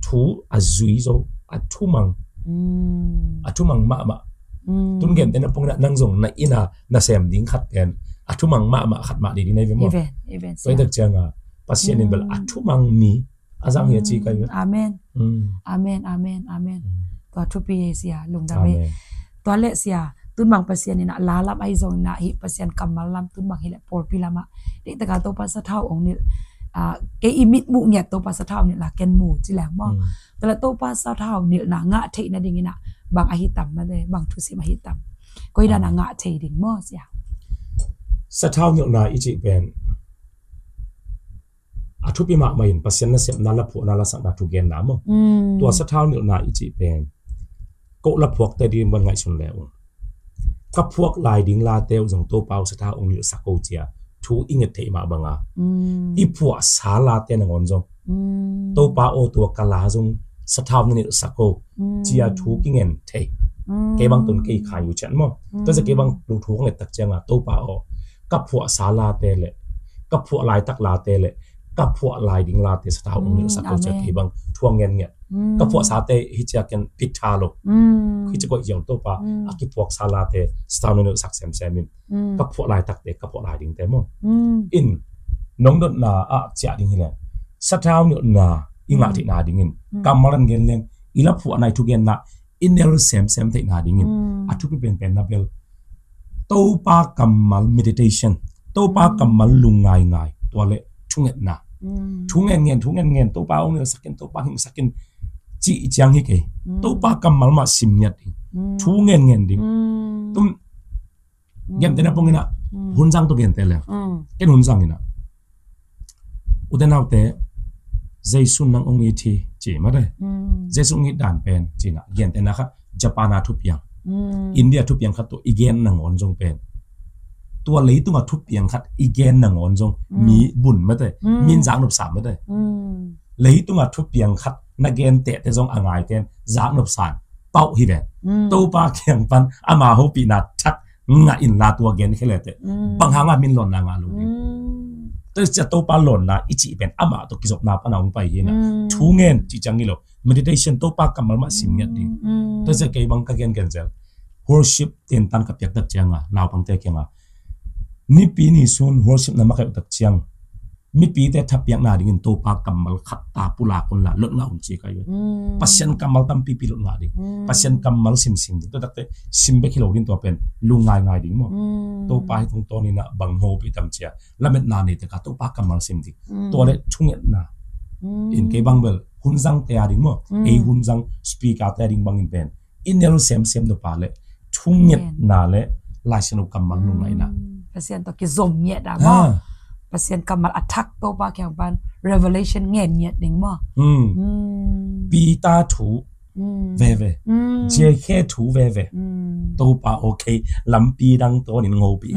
thu a zui zo a thu mang a thu mang ma ma tun gen ten pong na nang zong na ina na sem ding khat pen a thu mang ma ma khat ma di nei ve mo toi dak changa pasien in bel a thu mang mi azang ye chi kai amen amen amen amen to thu pi sia lung da ve to le sia tun bang pasien ina la lam ai zong na hi pasien kamal lam tun bang hi le por pi lama de ta ka to pa sa thau ong ni a ke imit mu nge to pa sa thau ni la ken mu chi lang mo ta la to pa sa thau ni na nga the na ding ina bang a hi tam ma de bang thu si ma hi tam ko ida na nga the ding mo sia sa thau ni na i chi pen a thu pi ma ma in pasien na sep na la phu na la sang da thu gen na mo to sa thau ni na i chi pen ko la phuak te di ban ngai sun le ka phuak lai ding la teu jong to pau sa thau ong ni sa ko chia thu inget thei ma banga i phua sa la te na ngon jong to pa o to kala jong sa thau ni sa ko chia thu kingen thei ke bang tun ke khai yu chan mo to sa ke bang lu thu nge tak changa to pa o ka phua sa la te le ka phua lai tak la te le ka phua lai ding la te sa thau ong ni sa ko che ke bang thuang ngen nge ka phua sa te hi chia ken pit tha lo khi che ko yong to pa a ki phua sa la te sa thau ni sak sem sem min ka phua lai tak te ka phua lai ding te mo in nong dot na a cha ding hi le sa thau ni na inga ti na ding in kamaran gen leng ila phua nai thu gen na inel sem sem te na ding in a thu pi pen pen na bel to pa kamal meditation to pa kamal lungai ngai to le thunget na thungen ngen thungen ngen to pa ong ni sakin to pa hing sakin chi chang hi ke to pa kamal ma sim nyat ding thungen ngen ding tum gem te na pong ina hunjang to gen te le ken hunjang ina udenau te jaisun nang ong i thi chi ma de jaisun ngi dan pen chi na gen te na kha japana thu piang india thu piang khat to igen nang on jong pen tua lấy tua thu piang khat igen nang on jong mi bun ma de min jang nop sam ma de lấy tua thu piang khat na gen te te jong angai ten jang nop san pau hi de to pa kyang pan ama ho pi na thak nga in la tua gen khele te bang hanga min lon na nga lu to cha to pa lon na ichi pen ama to kizop na pa na ung pai hi na thu ngen chi changi lo meditation to pa kamal ma sim nyat ding to cha ke bang ka gen gen zel worship ten tan ka pyak tak changa naw pang te kenga ni pi ni sun worship na ma ka tak chiang mi pi te thap yak na ding to pa kamal khat ta pula kun la lot na un chi ka yo pasien kamal tam pi pi lot na ding pasien kamal sim sim to tak te sim be khilo din to pen lu ngai ngai ding mo to pa hi thong to ni na bang ho pi tam chia lamet na ni te ka to pa kamal sim dik to le thunget na in ke bang bel hunjang te ading mo e hunjang speaker te ading bang in pen inel sem sem do pa le thunget na le lai senu kamal lu ngai na pasien to ki zom nye da mo pasien kamal attack to pa kyang pan revelation ngen nyet ding mo pi ta thu ve ve je khe thu ve ve to pa okay lam pi dang to ni ngo pi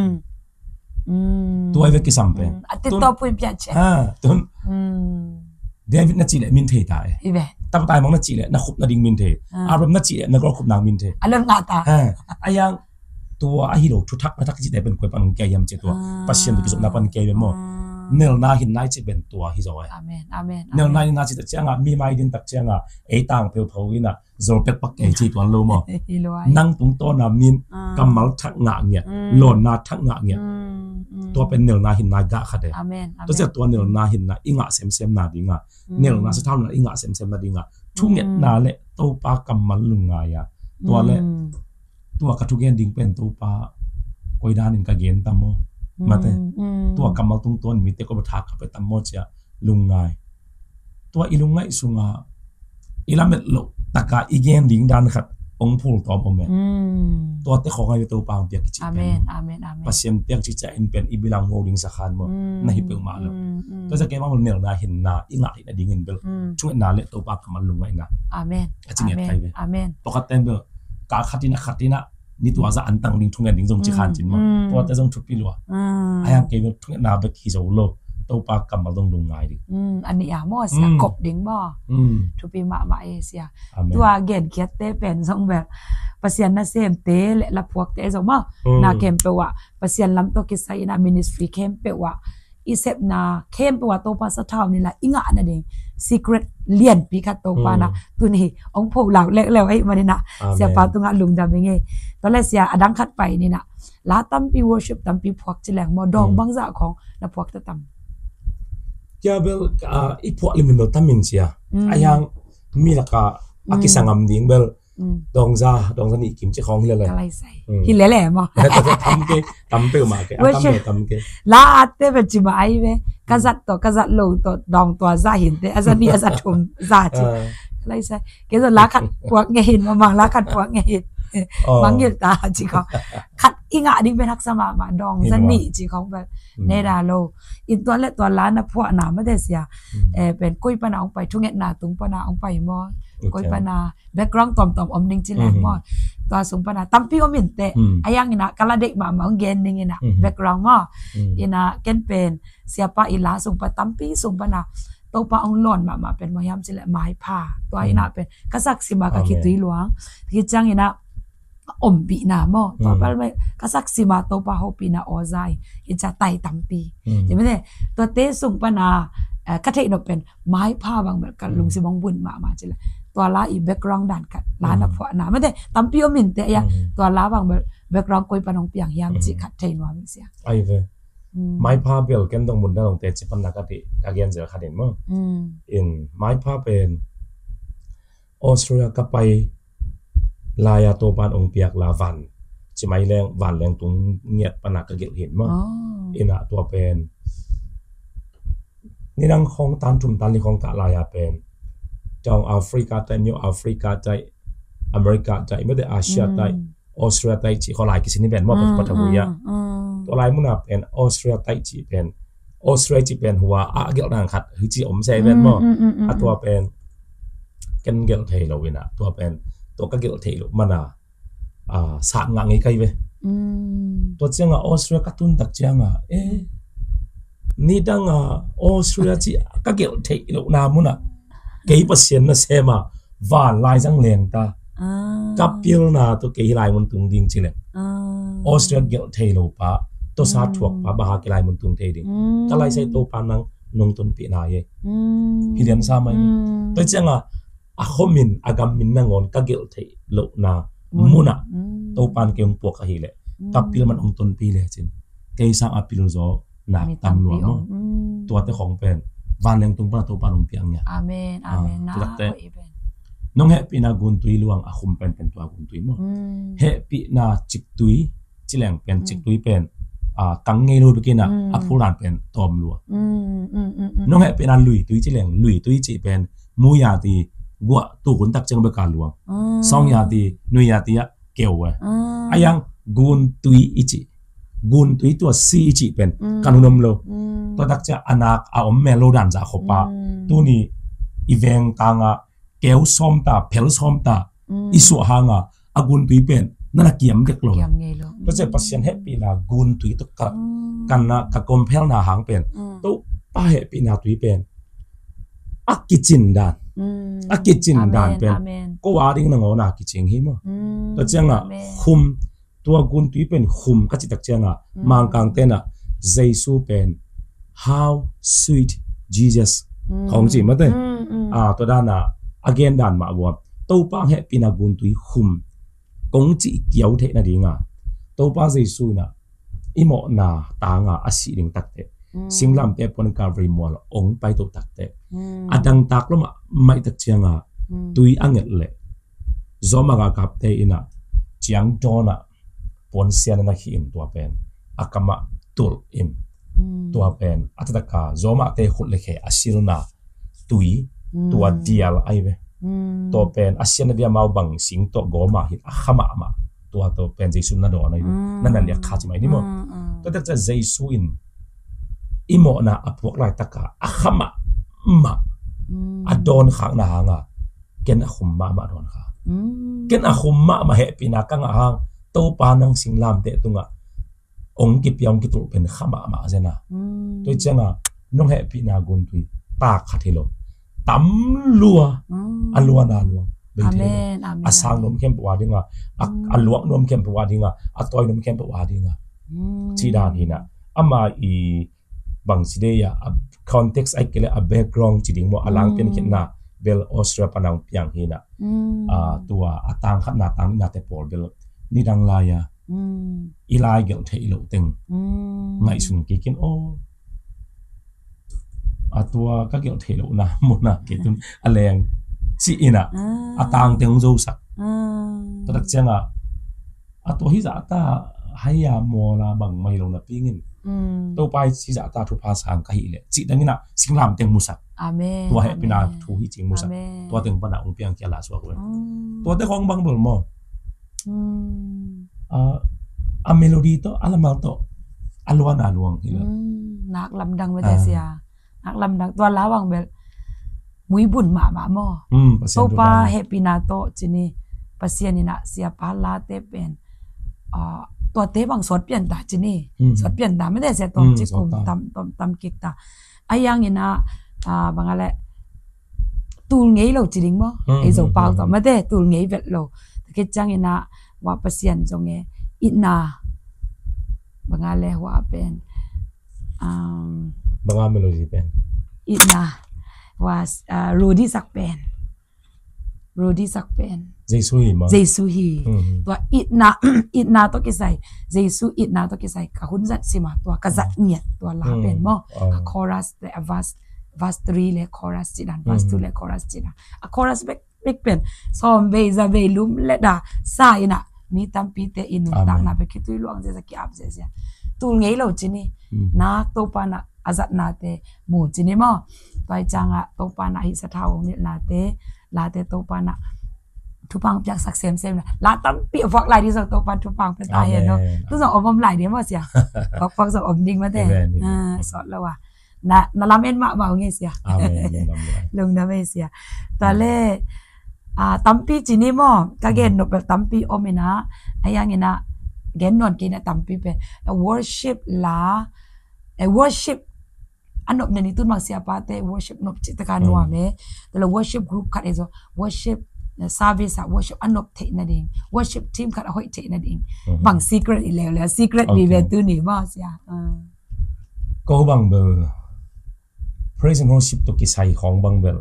to ai ve ki sam pe ati to pui pya che ha ton David na chi le min the ta e ve tam tai mong na chi le na khup na ding min the Abraham na chi le na gor khup nang min the alon nga ta ha ayangตัวอาฮิโร่ทุทักมาทักจิตเป็นคนปันแกยำเจตัวปัสยันตุกิจนาปันแกเป็นโมเนลนาหินนายจะเป็นตัวฮิโร่อาเมนอาเมนเนลนายนาจิตเจ้างามีไม้ดินตักเจ้างาไอ้ต่างเปลวทวินะโซเป็กปักไอจีตัวโลโมนั่งตรงโต๊ะนามินกำมัลทักงะเงียหล่นนาทักงะเงียตัวเป็นเนลนาหินนายกะขัดเดตัวเจ้าตัวเนลนาหินนาอิงะเซมเซมนาดิงะเนลนาสะท้อนนาอิงะเซมเซมนาดิงะทุ่งเงียนาเละตัวปากำมัลลุงงายาตัวเละตัวกระทุกเงินดิ่งเป็นตัวปาคอยด้านอินกาเกนตัมโมมาเตตัวกำมัลตุงต้นมีเตก็มาทักไปตัมโมเจ้าลุงไงตัวอีลุงไงสุงาอีลาเม็ดโลตะกาอีเกนดิ่งด้านขัดองพูลตอมอมเมตัวเตของไงตัวปางเปียกจิตเป็นปัสเซียนเปียกจิตใจอินเป็นอีบิลังโฮดิ้งสักขันโมน่าฮิเปิลมาแล้วตัวจะเก็บว่ามันเนลนาเห็นนาอีงาที่น่าดิ่งเงินเบลช่วยนาเละตัวปางกำมัลลุงไงนะอาเมนจริงๆใครเว้ยปกติเบลกาขัดที่นักขัดที่นักนี่ตัวจะอันตั้งดิ้งทุ่งเงินดิ้งจงจีขันจินมั้งตัวแต่จงทุบปีลัวไอ้ยังเกี่ยวทุ่งเงินนาเบกฮิโซโลตัวปากกำมาลงลงง่ายดิอันนี้อ่ะมั่วเสียกบดิ้งบ่ทุบปีมามาเอเชียตัวเกณฑ์เกียรติเป็นทรงแบบปัสยันน่ะเซมเตะและละพวกเตะสมมั้งนาเข้มเปว่าปัสยันลำตัวกิจไซน่ะมินิสทรีเข้มเปว่าอีเซปนาเข้มปว่าโตปาสะเท่านี่แหละอิงะนั่นเอง secret เลียนปีคัดโตปานะตุนี่องพวกเราเล็กแล้วไอ้มันนี่นะเสียปาตุงะลุงดำยังไงตอนแรกเสียอดังคัดไปนี่นะลาตัมปี worship ตัมปีพวกจิแหลงมอดองบางจะของนะพวกตะตัมยาเบลอ่าอีพวกลิมินโนตัมมินเสียอายังมีละกะอากิสังอัมดิงเบลดองซาดองซานี่กิมจะของฮิเลเลยอะไรใส่ฮิเลเลยมั้งทำเกทำเปลมาเกทำเกทำเกลาอัตเตเป็นจิมาไอเวกัจัดตัวกัจัดโลตัวดองตัวซาหินเตอาจารย์นี่อาจารย์ชมซาจิอะไรใส่เกี่ยวกับลาขัดพวกเงินมามังลาขัดพวกเงินมังเงินตาจีเขาขัดอิงะนี่เป็นทักษะมาดองซานี่จีเขาแบบเนดาโลอินตัวเล็กตัวล้านนะพวกหนาไม่ได้เสียเออเป็นกุ้ยปนาองไปทุกเงินหนาตุงปนาองไปมอกุ้ยปนาแบ็กกราวด์ตอมตอมอมดิงจิแลมอตัวสูงปนาตั้มพี่อมินเตะอายังอินะกาลาเด็กมามาองเกนนิ่งอินะแบ็กกราวด์มออินะเกนเป็นเสียปะอิลาสูงปะตั้มพี่สูงปนาตัวปะองหล่อนมามาเป็นมายามจิแลไม้ผ้าตัวอินะเป็นกษักสิมากะคิดตุยหลวงที่จังอินะอมปีนามอตัวไปไม่กษักสิมาตัวปะโฮปีนาออใจอิจะไต่ตั้มปีใช่ไหมเนี่ยตัวเตสูงปนาก็เทนเป็นไม้ผ้าบางแบบกันลุงสิมองบุญมามาจิแลตัวลาอีแบ็กกราวด์ด่านกันลานะพวกนะไม่ได้ตั้มปีอมินเตะยังตัวลาบางแบบแบ็กกราวด์กุ้ยปนองเปียงยามจิขัดเทนวามิเสียไอเวไม้ผ้าเบลกันต้องมุนได้ลงเตะจิปันนักติกาเกียนเจอขัดเห็นมั้งอินไม้ผ้าเป็นออสเตรเลียกับไปลายาโตปานองเปียกลาวันจิไม่แรงวันแรงตุงเงียบปนักกะเกลเห็นมั้งอินอะตัวเป็นนี่ดังของตันจุ่มตันในของกะลายาเป็นจองแอฟริกาใจนิวแอฟริกาใจอเมริกาใจไม่ได้อาเซียใจออสเตรเลียใจจีเขาหลายกิจนี่เป็นว่าเป็นปัตตานีตัวลายมันเป็นออสเตรเลียใจจีเป็นออสเตรเลียจีเป็นหัวอาเกลดังขัดหือจีอมเซเว่นมั้งอะตัวเป็นกันเกลเทโลวินะตัวเป็นตัวก็เกลเทโลมันอ่ะอ่าสามงานไงใครเว้ตัวเจ้าอ่ะออสเตรเลียกัตุนตักเจ้าอ่ะเอ๊ะนี่ดังอ่ะออสเตรเลียจีก็เกลเทโลนามุนะเกี่ยเปอร์เซ็นต์นะเสมาวันลายจังเลี้ยงตากับเปิลนาตัวเกี่ยลายมันตุงดิ่งจิเลยออสเตรเลียเกลเทโลปะตัวสาธุปะบาฮาเกี่ยลายมันตุงเทดิ่งก็ลายใส่ตัวปานังนงตุนปีนายฮิเดียนสามัยตัวเจ้าอ่ะอาคมินอากามินนังอนก็เกลเทโลนามุนะตัวปานเกี่ยงปวกฮิเลกับเปิลมันองตุนปีเลยจินเกี่ยสังอภิลโซนาตำรวจมั้งตัวเจ้าของเป็นวันyang tung pernah topan umpiangnya. Amin, amin. Nah, nong happy na guntui luang akum pen pen tua guntui mo. Happy na cik tui, cileng pen cik tui pen, ah kangai lu begina, apuran pen tom lu. Nong happy na lui tui cileng, lui tui cik pen muya ti gua tu guntak ceng bekal luang. Song ya ti nui ya ti ya kewa. Ayang guntui ici. Gun tu itu si ici pen kanunam lo to dak cha anak a om melo dan za khopa tu ni iveng tanga keu som ta phel som ta isu hanga agun tu pen nana kiam gek lo to che pasien happy na gun tu to ka kanna ka kom phel na hang pen to pa happy na tu pen akichin dan akichin dan pen ko wa ding na ngona kiching hi mo to changa khumตัวกุนตุยเป็นขุมกัจจิตักเจียงอ่ะมังกังเตนะเจซูเป็น how sweet Jesus ของจริงมั้ยเต้อ่าตัวด้านน่ะ again ด้านมาว่าตัวป้าเฮปินากุนตุยขุมกงจิเกี่ยวเทนะดิงอ่ะตัวป้าเจซูน่ะอิโมนาตางอ่ะอาศิริงตักเตสิงลำเปปนการบริมอลองไปตัวตักเตอดังตักลมไม่ตักเจียงอ่ะตุยอังเงลเลยจอมากกับเตอินะเจียงโจน่ะปนเสียนนักหินตัวเป็นอากามาตุลอิมตัวเป็นอัตตะกาโจมาเตขุดเล็กอาศิลนาตุยตัวเดียลไอเวตัวเป็นอาศิลนาเดียมาบังสิงตัวโกมาหินอาขมามาตัวตัวเป็นเจสุนนาโดนไอเวนั่นนั่นเรียกขาดใช่ไหมนี่มั้งตัวแต่จะเจสุอินอิโมนาอพวกไรตะกาอาขมามาอดอนข้างนาหางะเกณฑ์อาคุมมามาดอนข้าเกณฑ์อาคุมมามาเหปีนักกังหางตัวปานังสิงลามเตตุงะองกิบยองกิตุเป็นขมามาเจนะตัวเจ้าน่ะน้องเหปีนากุนตุยตาขัดเฮโลตั้มลัวอันลัวนาลัวเป็นเทโลอาสางนมเข้มปวาดิงะอันลวกนมเข้มปวาดิงะอัตอยนมเข้มปวาดิงะที่ด้านนี้นะอามาอี bang chide ya context ai kele a background chiding mo alang pen kina bel Austria panang piang hina a tua atang khat na tang na te pol bel ni dang la ya ilai gel the ilo teng ngai sun ki kin o atua ka gel the lo na mo na ke tun aleng chi ina atang teng zo sak tadak changa atua hi za ta haya mo la bang mai lo na pingin to pai chi za ta thu pa sang ka hi le chi dangina singlam teng musak amen tua he pina thu hi ching musak tua teng pana ong piang kya la so ko tua te khong bang bol mo a a melody to alamal to alwan alwang hi lo nak lam dang ba ta sia nak lam dang tua lawang bel mui bun ma ma mo to pa happy na to chini pasien ina sia pa la te pen aตัวเตบังสดเปลี่ยนตาจินี่สดเปลี่ยนตาไม่ได้เสียตรงจิกุมตำตำตำกิกตาไอ้ยังนี่นะอ่าบางอะไรตูลเงี้ยเราจริงมั้งไอ้เจ้าเปล่าต่อไม่ได้ตูลเงี้ยเวทเราแต่แค่จังนี่นะว่าเปอร์เซ็นต์จงเงี้ยอินาบางอะไรว่าเป็นอ่าบางอะไรเมโลดี้เป็นอินาว่าอ่าโรดี้สักเป็นโรดี้สักเป็นเจสุฮีมั้งเจสุฮีตัวอินาอินาตัวกิไซเจสุอินาตัวกิไซกับหุ่นจัดสิมาตัวกษัตริย์เนี่ยตัวลาเป็นมั้งคอรัสและวัสวัสตรีและคอรัสจีนันวัสตูและคอรัสจีนันอะคอรัสเบกเบกเป็นซอมเบย์ซาเบย์ลุมและดาสายน่ะมีตั้มปีเตอินุต่างน่ะไปคิดตัวล่วงเจสกี้อับเจสเนี่ยตัวเงี้ยเราจีนี่นักตัวปานะอาจัดนาเตหมู่จีนี่มั้งตัวจังอะตัวปานะฮิสทาวงเนี่ยนาเตลาเตตัวปานะทุพังจากสักเซมเซมนะลาตั้มปีฟักลายที่สุดตัวปันทุพังเป็นตายเนาะทุกสองอมลายเดียวมาเสียฟักฟักสองอมดิ้งมาแต่อ่าสอนแล้วว่านะนาลาเมนมาเบาเงี้ยเสียลงน้ำเงี้ยเสียตอนแรกอ่าตั้มปีจีนี่มั้งก็เกณฑ์นบตั้มปีอมนะไอ้ยังงี้นะเกณฑ์นอนกินนะตั้มปีเป็น worship ลา worship อันนบในนี้ตุ้นมาเสียป้าแต่ worship นบจิตการนัวเมแต่ละ worship group คัดเอง worship service อะ worship อันนบเทนั่นเอง worship team คัดเอาไว้เทนั่นเองบาง secret อีกแล้วแล้ว secret มีเวตุนี่บ้าเสียก็บางเบล praise and worship ตัวกิจใส่ของบางเบล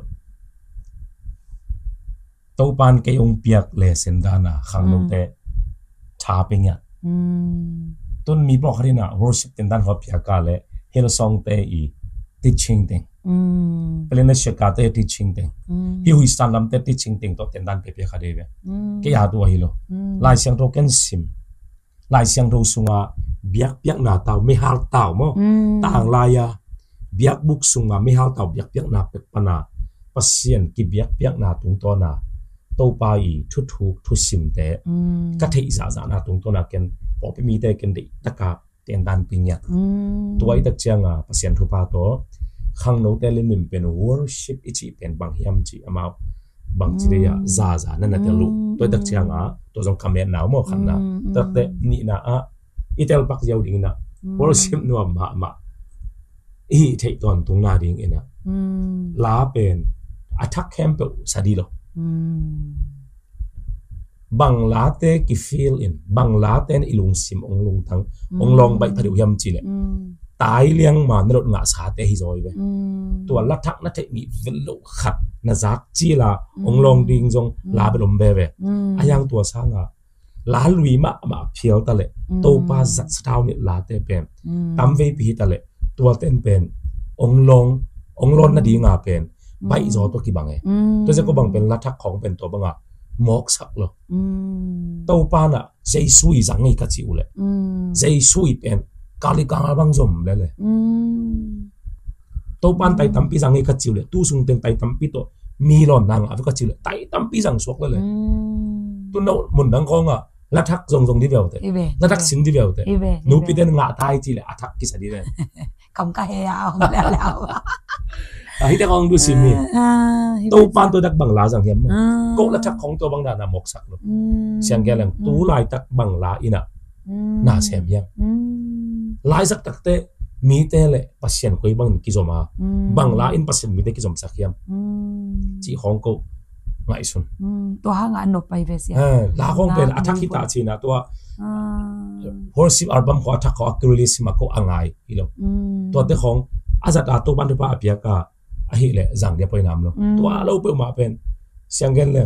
ตัวปานเกยองเปียกเลเซนดานะขังโนเตชาเป็นเนี่ยต้นมีบอกให้นะ worship เต็นด้านเขาเปียกกันเลยเฮลซองเตอี teaching เต็งเป็นเรื่องเชื่อการเต teaching เต็งฮิวอิสตันลำเต teaching เต็งตัวเต็นด้านเปียกกันเลยเว้ยแกอยากตัวฮิโลลายเสียงโรกันซิมลายเสียงโรสุงาเบียกเปียกหน้าเต่าไม่หาเต่ามั้งต่างลายเบียกบุกสุงาไม่หาเต่าเบียกเปียกหน้าเป็ดปนาปัสเซียนกิเบียกเปียกหน้าตรงตัวน่ะตัวไปทุกทุกทุกสิมเตะก็เทอิสาสานาตรงตัวน่ะกันพอไปมีเตะกันดิตะกาเตียนดันปิญญาตัวไอ้ตักเจียงอ่ะปัสเซียนทุพาโตข้างโน้ตเตลิมิมเป็น worship อิจิเป็นบางฮิมจิอามาบางจีเรียซาซานั่นน่ะเตลุตัวตักเจียงอ่ะตัวจงคำเมนหนาวมั้งขันน่ะตักเตนี่น่ะอ่ะอีเตลปักเจ้าดิ่งน่ะ worship นัวมามาอีเทตอนตรงหน้าดิ่งเองน่ะลาเป็นอัทักแคมเปลสดีโลบางลาเตกิฟิลอินบางลาเตนอิลุงซิมองลุงทั้งองลองใบผลิตยำจีเลยตายเลี้ยงมานรดงาสาเตฮิจอยเวตัวลัทธักนัทเมีวิลล์ขัดนาจักจีลาองลองดิ่งจงลาเบลมเบเวอายังตัวสร้างอ่ะลาลุยมามาเพียวตะเลโตปาจัดสตาวนิลาเตเป็นตั้มเวปีตะเลตัวเต้นเป็นองลององลอนนาดีงาเป็นใบจอตัวกี่บังเอตัวจะก็บังเป็นลัทธักของเป็นตัวบังอ่ะมอกสักเลยตัวปาน่ะใจสุยจังไงกัจจิวเลยใจสุยเป็นกาลิกาบังจมเลยเลยตัวปานไต่ตั้มปีจังไงกัจจิวเลยตู้ซุงเต็งไต่ตั้มปีตัวมีหล่อนนางอ่ะกัจจิวเลยไต่ตั้มปีจังสวกเลยเลยตัวโน่หมุนดังกองอ่ะลัทธักจงจงที่เบลเตลัทธักสินที่เบลเตนูปีเดนงาตายจีเลยอัทักกิสดีเลยคำกะเฮียเอาแล้วแล้วอ่ะที่แต่กองดูสิมีตัวปานตัวดักบังลาจังเห็นมั้ยก็ลัทธักของตัวบังดานะมกสักเลยเสียงแกลังตู้ลายตักบังลาอินะน่าเสียมยังลายสักตักเตมีเตเลยปัสเซียนคุยบังกิจมาบังลาอินปัสเซียนมีเตกิจมสักยังจีของกูง่ายสุดตัวห่างอันนบไปเวเสียลาของเป็นอัทักขิตาจีนะตัว worship album ko athak ko release ma ko angai ilo to te khong azata to ban pa apia ka a hi le jang de poi nam lo to a lo pe ma pen sianggen le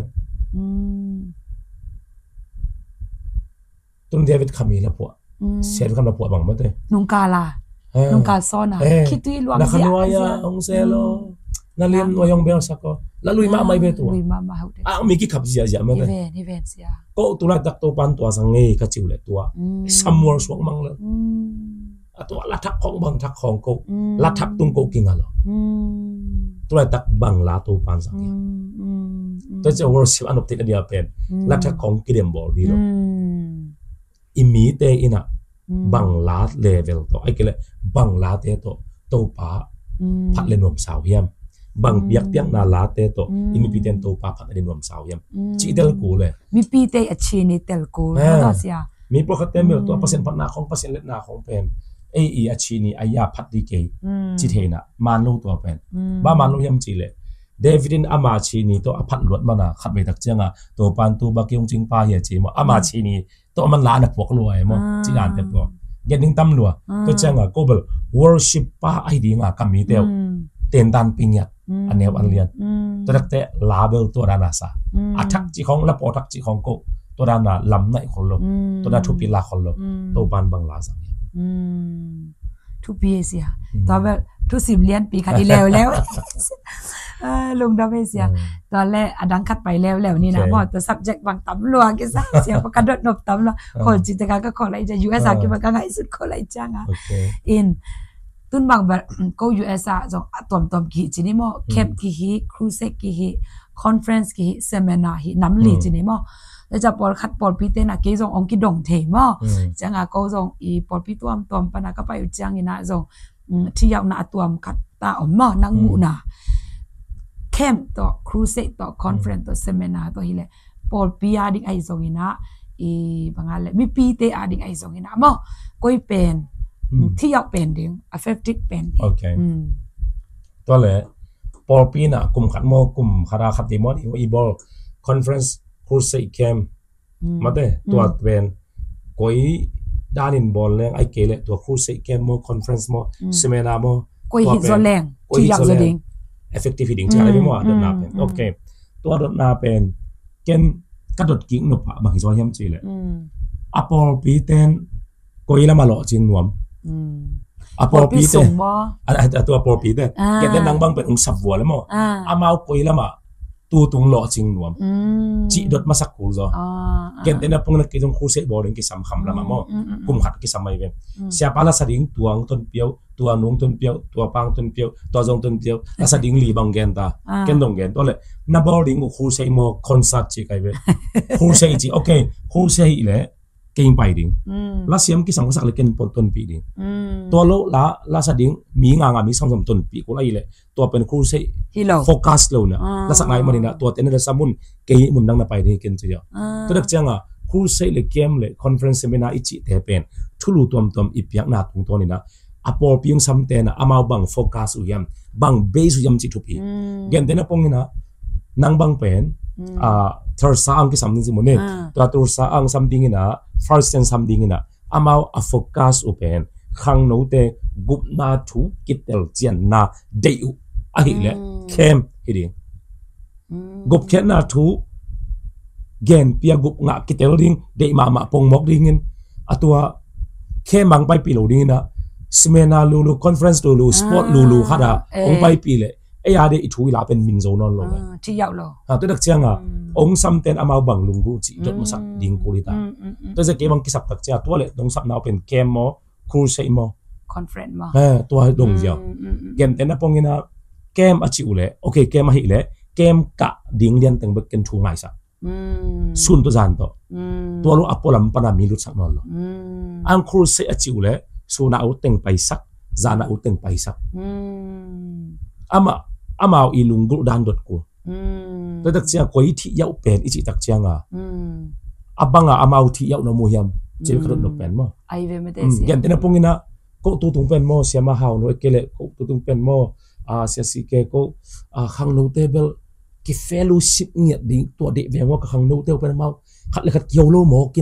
tun David Kamila po siya kan po bang mate nung kala nung kalsona kitui luang sia nakanwaya ong selo naliam no yung bel sako lalui ma mai betu lui ma ma haude a mi ki khap sia sia mate even even sia ko tulak tak to pan to sang nge ka chiule to samwar swang mang le atwa la thak khong bang thak khong ko la thak tung ko kingalo tulak tak bang la to pan sang to je worship anop te dia pen la thak khong kidem bol di lo imi te ina bang la level to ai kele bang la te to to pa phat le nom saw yam bang piak piak na la te to imi pi ten to pa phat le nom saw yam chi del ku le mi pi te achi ni tel ku to sia mi pro khatem me to pasen phat na khong pasen let na khong pen ai i achi ni aya phat di ke chi theina man lo to pen ba man lo yam chi le Davidin ama chi ni to aphat lot mana khat be tak changa to pan tu ba kyong ching pa ye chi mo ama chi ni to man la na pok lo ai mo chi an te po getting tam lo to changa kobel worship pa ai di nga kam mi teu ten dan pingyat anew an lian to dak te label to rana sa athak chi khong la po thak chi khong ko to rana lam nai khol lo to da thu pi la khol lo to ban bang la sang thu pi sia to ba thu sim lian pi khat i lew lew lung da be sia to le adang khat pai lew lew ni na mo to subject bang tam lo ke sa sia pa kadot nop tam lo khol chi ta ka khol ai ja U S A ki ba ka ngai sut khol ai changa in tun bang ba ko U S A jong atom tom ki chi ni mo camp ki hi crusade ki hi conference ki seminar hi nam li chi ni mo le ja por khat por pi te na ke jong ong ki dong the mo changa ko jong i por pi tuam tom pa na ka pa u chang ina jong thi yaw na tuam khat ta om mo nang mu na camp to crusade to conference to seminar to hile por pi ading ai jong ina i bangale mi pi te ading ai jong ina mo koi pen thi yaw pen ding affected pen okay to le por pi na kum khat mo kum khara khat ti mo i bol conference crusade camp mate to pen koi danin bol leng ai kele to crusade camp mo conference mo seminar mo koi hit zo leng thi yaw zo ding effective ding cha le mo dot na pen okay to dot na pen ken ka dot king no pa bang zo yam chi le apol pi ten koi la ma lo jing nuam apol pi ten a to apol pi ten ke ten nang bang pen ung sap wa le mo amao koi la ma tu tung lo jing nuam chi dot ma sak ku zo ken ten na pung na ki jong khu se boring ki sam kham la ma mo kum khat ki samai ven sia pa la sa ding tuang ton piao tua nung ton piao tua pang ton piao tua jong ton piao la sa ding li bang gen ta ken dong gen to le na boring khu se mo concert chi kai ve khu se chi okay khu se le king pai ding la siam ki sang sak le ken pon ton pi ding to lo la la sa ding mi nga nga mi sang sam ton pi ko lai le to pen khu se focus lo na la sak ngai mani na to ten na samun ke mun nang na pai ding ken chi ya to dak changa khu se le kem le conference seminar ichi te pen thulu tom tom ipyak na tung to ni na apol piung sam te na amao bang focus u yam bang base u yam chi thu pi gen te na pong ni na nang bang pen a third sa ang ki something si mo ne to tur sa ang something ina first and something ina amao a focus u pen khang no te gup na thu kitel chian na de u a hi le kem hi ding gup khet na thu gen pia gup nga kitel ding de ma ma pong mok ding in atua kem mang pai pi lo ding na seminar lulu conference lulu sport lulu hada ong pai pi le ai ade i thui la pen min zo non lo thi yaw lo ha to dak changa ong sam ten amao bang lungu chi dot masak ding ko lita to je ke bang kisap tak cha to le dong sap na pen kem mo crusade mo conference mo ha to dong jiao gen ten na pongina kem achi ule okay kem hi le kem ka ding lian teng bek ken thu ngai sa sun to jan to to lo apolam pana mi lut sak non lo ang crusade achi ule so na u teng pai sak zana u teng pai sak ama amao ilunggu dan dot ko to dak chia koi thi yau pen ichi tak chia nga abanga amao thi yau no mo yam che khrot no pen mo ai ve me te gen tena pongina ko tu tung pen mo sia ma haw no kele ko tu tung pen mo a sia si ke ko a khang no table ki fellowship ngiat ding to de ve ngo ka khang no te pen mau khat le khat kiau lo mo kina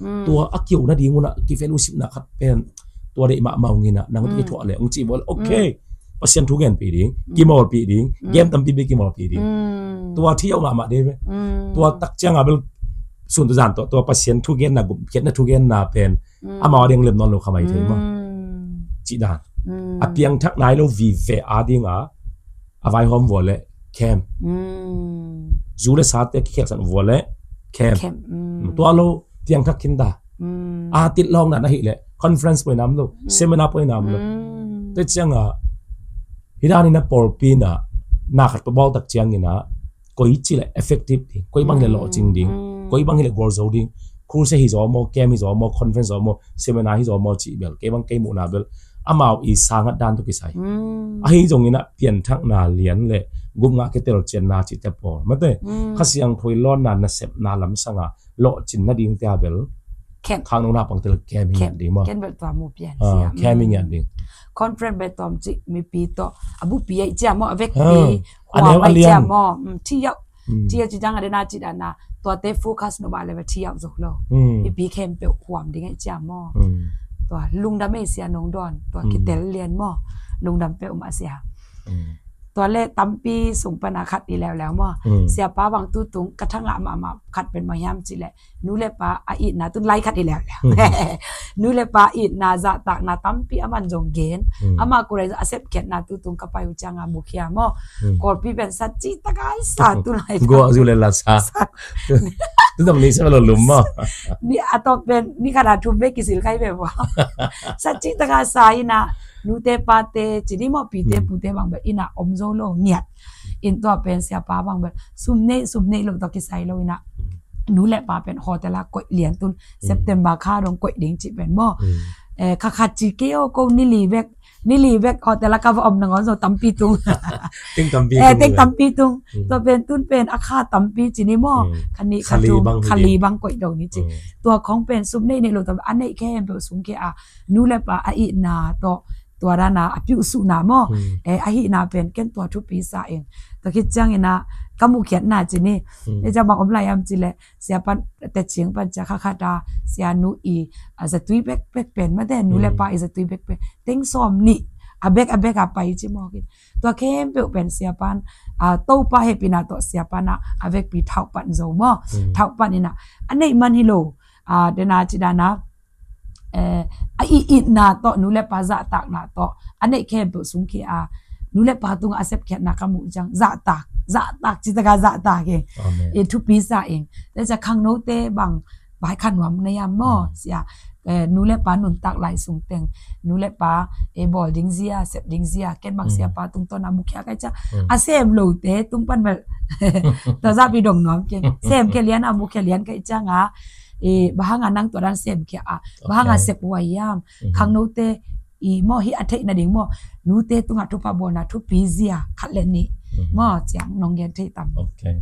ตัวอักยวนะดีงุนะกิเฟลูสิบนะขัดเป็นตัวเด็กมาเมางินะนังตัวถั่วเลยองจีบอกโอเคปัศยันทุกเงินปีดิ้งกิมอลปีดิ้งเกมตั้มปีบีกิมอลปีดิ้งตัวที่เอามามาได้ไหมตัวตักเจ้าngabilส่วนตัวจานตัวตัวปัศยันทุกเงินนะกุมเก็ตนะทุกเงินนะเป็นอามาเรียงเล็บนอนโลกขมายถึงมั้งจีดานอาเปียงทักนายเราวีเวอาดิ้งอ่ะอาไว้หอมวัวเลยแคมจูเลสาเตะเขียนสันวัวเลยแคมตัวเราเปียงทักขินดาอาติดลองนั่นนะฮิเลยคอนเฟอเรนซ์ไปน้ำลูกเซมินาร์ไปน้ำลูกแต่เจ้าอ่ะฮิดานี่นะปอร์ปีน่ะนักขัดบอลตักเจ้างี้นะก็ยิ่งจิเลยเอฟเฟกติฟดิ้งก็ยิ่งบางเลยหล่อจริงดิ้งก็ยิ่งบางเลยกอล์ฟโซดิ้งครูเซฮิโซโมเกมฮิโซโมคอนเฟอเรนซ์โซโมเซมินาร์ฮิโซโมจีเบลก็ยิ่งบางเกมอุนาเบลอามาอีสังกัดด้านตุกิสัยไอ้ตรงนี้นะเปลี่ยนทักนาเลียนเลยกุมงาเกตโรเจนนาจิตเตปอร์มาเต้ข้าเสียงคุยล้อนนาเซปนาลำสังอ่ะหล่อจินนาดิ้งเตาเบลข้างนอกนับปังเตลแคมิงยันดิ้งมั้งแค่เบลตัวมูเปลี่ยนเสียแคมิงยันดิ้งคอนเฟอเรนซ์เบลตัวจิมีปีโตอบุปีไอเจ้าหม้อเวกปีหัวไอเจ้าหม้อที่ยาวที่ยาวจีจังอะไรน่าจิตอันน่ะตัวเตโฟกัสโนบาเลยว่าที่ยาวสุดโลอีปีเข้มเปลหัวดิ้งไอเจ้าหม้อตัวลุงดำไม่เสียนงดอนตัวกิเตลเลียนหม้อลุงดำเปลมาเสียตัวเล่ตั้มปีส่งปนาขัดอีแล้วแล้วมั้งเสียป้าบางตู้ตุงกระทั่งอามามาขัดเป็นมายามจิแหละนู้เล่ป้าอีน่าตุนไล่ขัดอีแล้วแล้วนู้เล่ป้าอีน่าจะตักน่าตั้มปีอามันจงเกนอามากูเลยจะเสพเก็ตน่าตู้ตุงกับไปอุจางาบุขียมั้งกอดพี่เป็นสัจจิตะการสัตว์ตุนไล่กูอาจุเลลาซาตุนทำนี้ใช่ไหมล่ะลุมมั้งนี่อัตเป็นนี่ขนาดทุ่มเบกิสิลใครแบบว่าสัจจิตะการสายนะนูเตปาเตจีนี่มอปีเตปูเตบางแบบอินะอมโซโลเงียดอินตัวเป็นเสียป้าบางแบบซุมเนซุมเนลงตอกิไซโลอินะนูแหละป้าเป็นฮอเทลากอยเหรียญตุนเซปเทมบาร์ค่าดงกอยดิ้งจิเป็นมอเอ่อคาคาจิเกโอโกนิลีเวกนิลีเวกฮอเทลากาฟอมนังอนโซตัมปีตุงติงตัมปีเออติงตัมปีตุงตัวเป็นตุนเป็นอาคาตัมปีจีนี่มอคันนี้คาจูคาลีบางกอยดงนี่จิตัวของเป็นซุมเนในโลตัมอันนี้แค่เปสุงเกอานูแหละป้าอีนาตัวตัวด้านน่ะอภิอุสุนามอเออไอหินาเป็นเก้นตัวทุปีซาเองตะคิดจังอินะกำมุเขียนน่ะจีนี่เอจะบอกอมไลยามจีแลเสียปันแต่เฉียงปันจะคาคาดาเสียนูอีอาจะตุยเบกเบกเป็นมาแต่นูเลปาอีจะตุยเบกเป็นเต็งซอมนี่อาเบกอาเบกอาไปจิมอกินตัวเข้มเปเป็นเสียปันอ่าโตปาเฮปินาตัวเสียปันน่ะอาเบกปีเท่าปันโซมอเท่าปันนี่น่ะอันนี้มันฮิโลอ่าเดนาจิดานะเอ่ออีอีนาโตนูเลปาซะตักนาโตอันนี้แค่เปิดสุงเคียนูเลปาตุงอาเซปแค่นักมุจังซะตักซะตักจิตกาซะตักเองเอทุปีซะเองแต่จะคังโนเตบังบายขันวามในยามมอเสียเอ่อนูเลปานุนตักหลายสุงเต็งนูเลปาเอบอลดิงเซียเซปดิงเซียเก็นบังเสียปาตุงตอนามุเคียกะจะอาเซมโลเตตุงปันเบตะซะปีดงนอมเกเซมเคเลียนอามุเคเลียนกะจังอ่ะเอbahanga nang to dan sem kia a bahanga sep wayam khang no te i mo hi athe na ding mo nu te tunga thu pa bona thu pizia khatle ni mo chang nong gen the tam okay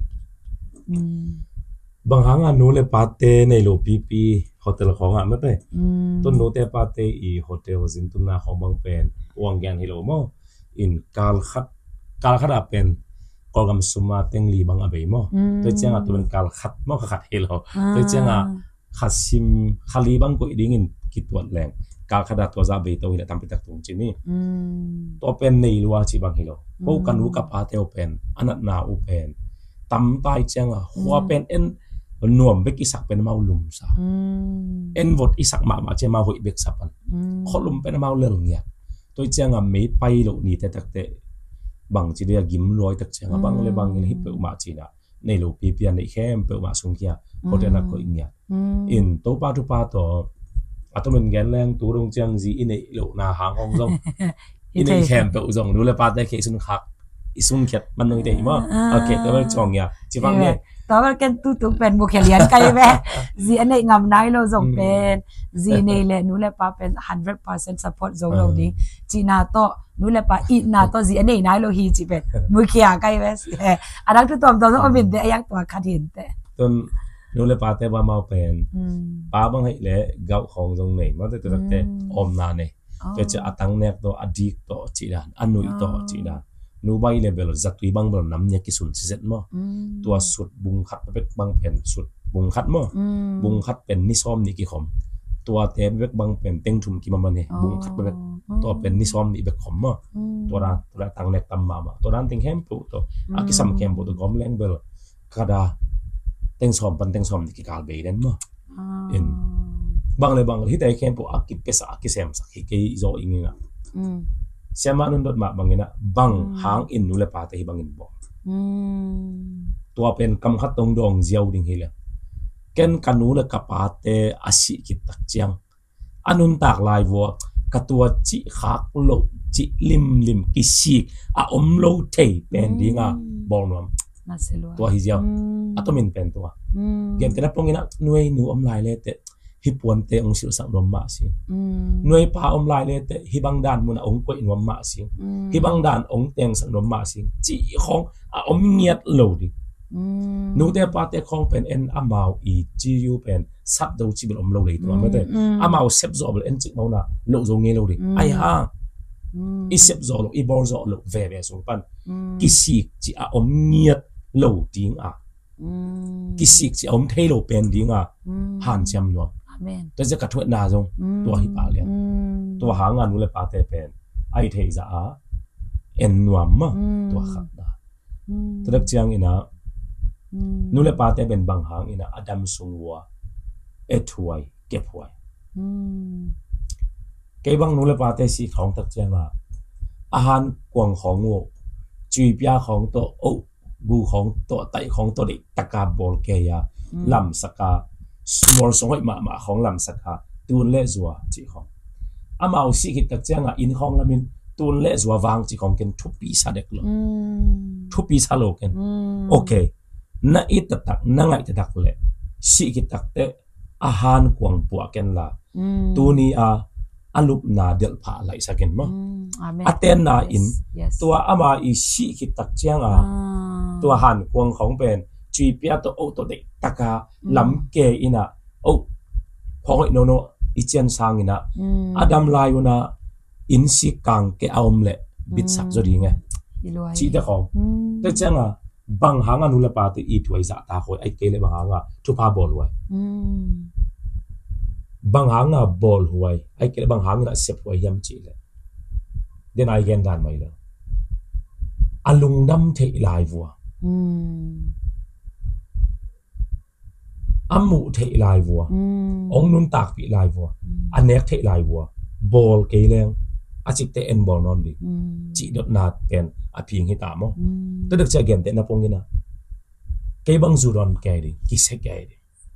bahanga nu le pate nei lo pi pi hotel khonga ma te ton nu te pate i hotel zin tuna khomang pen wang gen hi lo mo in kal khat kal khat a pen kolgam suma teng li bang abe mo to changa tu kal khat mo khat hi lo to changaขัดซิมคาลีบังก็ดิ้งอินกิดวัดแรงการขนาดตัวซาเบโตหิละทำไปตักตรงจีนี่ตัวเป็นในลัวจีบังฮิโลพวกกันวุกับอาเทลเป็นอนัตนาอุเป็นตำใต้เจ้าหัวเป็นเอ็นหน่วมเบกอิสักเป็นมาลุมซาเอ็นวดอิสักมามาเจ้ามาหุยเบกสับปันขลุมเป็นมาเลื่องเนี่ยตัวเจ้าไม่ไปหลนี่แต่ตักเตะบังจีเดียกิมลอยตักเจ้าบังเลยบังเลยฮิปเปอร์มาจีน่ะในโลปีเปียนในแคมเปอร์มาสุงเกียโคเดนักก็อิงเนี่ยอินโตปาทุปาต่ออัตโนมัติแกนแรงตัวรงจังจีอินในโลนาหางของจงอินในแคมเปอร์จงดูเลยปาได้เคสุนขักอิสุนเข็ดมันนึงแต่อีมั้งโอเคแต่ว่าจงเนี่ยจีบังเนี่ยต่อไปกันตู้ตุ้งเป็นบุคเลียนไกลแม่จีอันนี้งามนายเราจงเป็นจีในเล่นูเลยปาเป็น hundred percent support จงเราดิจีนาโตนูเลยปาอีนาโตจีอันนี้นายเราฮีจีเป็นมุขยาไกลแม่อันนั้นคือตัวตัวต้องเป็นเดียยังตัวขัดหินแต่ต้นนูเลยปาเตว่ามาเป็นปาบังให้เละเกาของตรงไหนมาแต่ตัวเตอมนาเนี่ยจะจะอัตังเนกตัวอดีตตัวจีดานอันนุยตัวจีดานนูใบเลเบลจัตุยบังเบลน้ำเนี่ยกิสุนเสร็จมั้งตัวสุดบุงขัดไปบังเพนสุดบุงคัดมั้งบุงคัดเป็นนิซอมนี่กี่ขมตัวเตะเบกบังเป็นเต็งชุมกี่มันเนี่ยบุงคัดเบกตัวเป็นนิซอมนี่เบกขมมั้งตัวนั้นตัวนั้นตั้งเล็กตั้งมามาตัวนั้นเต็งแคมปุตัวอากิสัมแคมปุตัวกอมเล่นเบลกระดาเต็งซอมเป็นเต็งซอมนี่กี่กาลเบย์นั่นมั้งเอ็นบางเลยบางที่แต่แคมปุอากิเปสอากิเซมสักที่กี่โจอิงอ่ะเสียมานุนดดมาบางเงี้ยนะบางหางอินนุเลปาเตะบางอินบอกตัวเป็นกำคัดตรงดองเจียวดิ่งเฮียเกนกันูเลกับปาเตอาศิกิตักเจียงอนุนตากลายวัวกับตัวจิขักโลจิลิมลิมกิสิกอาอมโลเทเป็นดิ่งอ่ะบอลนวมตัวฮิเจียวอัตมินเป็นตัวเกมแต่ละพวกนี้นะหน่วยหนูอมลายเลยเตฮิปวนเตองสิลสังนวมมาสิหน่วยพาอมลายเลยเตฮิบังดานมุนองก็อินวมมาสิฮิบังดานองเตงสังนวมมาสิจิของอาอมเงียดโลดินูเตปาเตคองเป็นเอ็นอามาวอีจียูเป็นซับดูจิบลอมโลเลยตัวไม่ได้อามาวเซฟโซบลเอ็นจิมาหน้าโลโซเงี้ยโลดิไอ้ห่าอีเซฟโซโลอีบอลโซโลเวเวสุปันกิสิกจิอาอมเงียดโลดิ้งอ่ะกิสิกจิอาอมเทโลเป็นดิ้งอ่ะหันจำนวนแต่จะกระทบนาจงตัวฮิปาเลียนตัวหางานนูเลยปาเตเป็นไอเทซ่าเอ็นนวมมาตัวขัดนะแต่ดักเจียงอินะนูเลปาเตเป็นบางหางอินะอดัมสุงวัวเอทไวเก็บไว้เก็บบางนูเลปาเตสีของตักเจียงอ่ะอาหารกวางของงูจุยปยาของตัวโอ้กูของตัวไตของตัวเด็กตะกาบอลเกียลำสกาsmall สงให้มามาของลำสกาตูนเล่จัวจีของอามาเอาสิกิตักเจียงอ่ะอินของลำมินตูนเล่จัววางจีของกันทุบปีซาเด็กเลยทุบปีซาโลกันโอเคน่าอิตตักน่าไงจะตักเลยสิกิตักเตะอาหารกวางปัวกันละตัวนี้อ่ะอาลุบนาเดลผาไหลสักกันมั้งอาเตนนาอินตัวอามาอีสิกิตักเจียงอ่ะตัวอาหารกวางของเป็นจีเปียตัวโอตัวเด็กตะกาลำเกอินะโอ้พอไอ้โนโนอิเจนสังอินะอดัมลายุนะอินสิกังเกอมเล่บิดสักจดีไงจีเด็กของแต่เจ้าอ่ะบางหางานุลปาติอีถวยจะตาคอยไอเกลบางหางอ่ะทุพาบอลไว้บางหางอ่ะบอลไว้ไอเกลบางหางอ่ะเสียบไว้ยำจีเลยเดินไอเกนดานไม่เลยอลุงดำเทลายวัวอามูเทลายวัวองนุนตากปีลายวัวอันเนกเทลายวัวบอลเกลงอาจิตเตเอ็นบอลนอนดิจีดนาเป็นอาพิงหิตามอแต่เด็กจะเกนเตนะพงกินะเกบังจูรอนแกดิกิเซแกดิ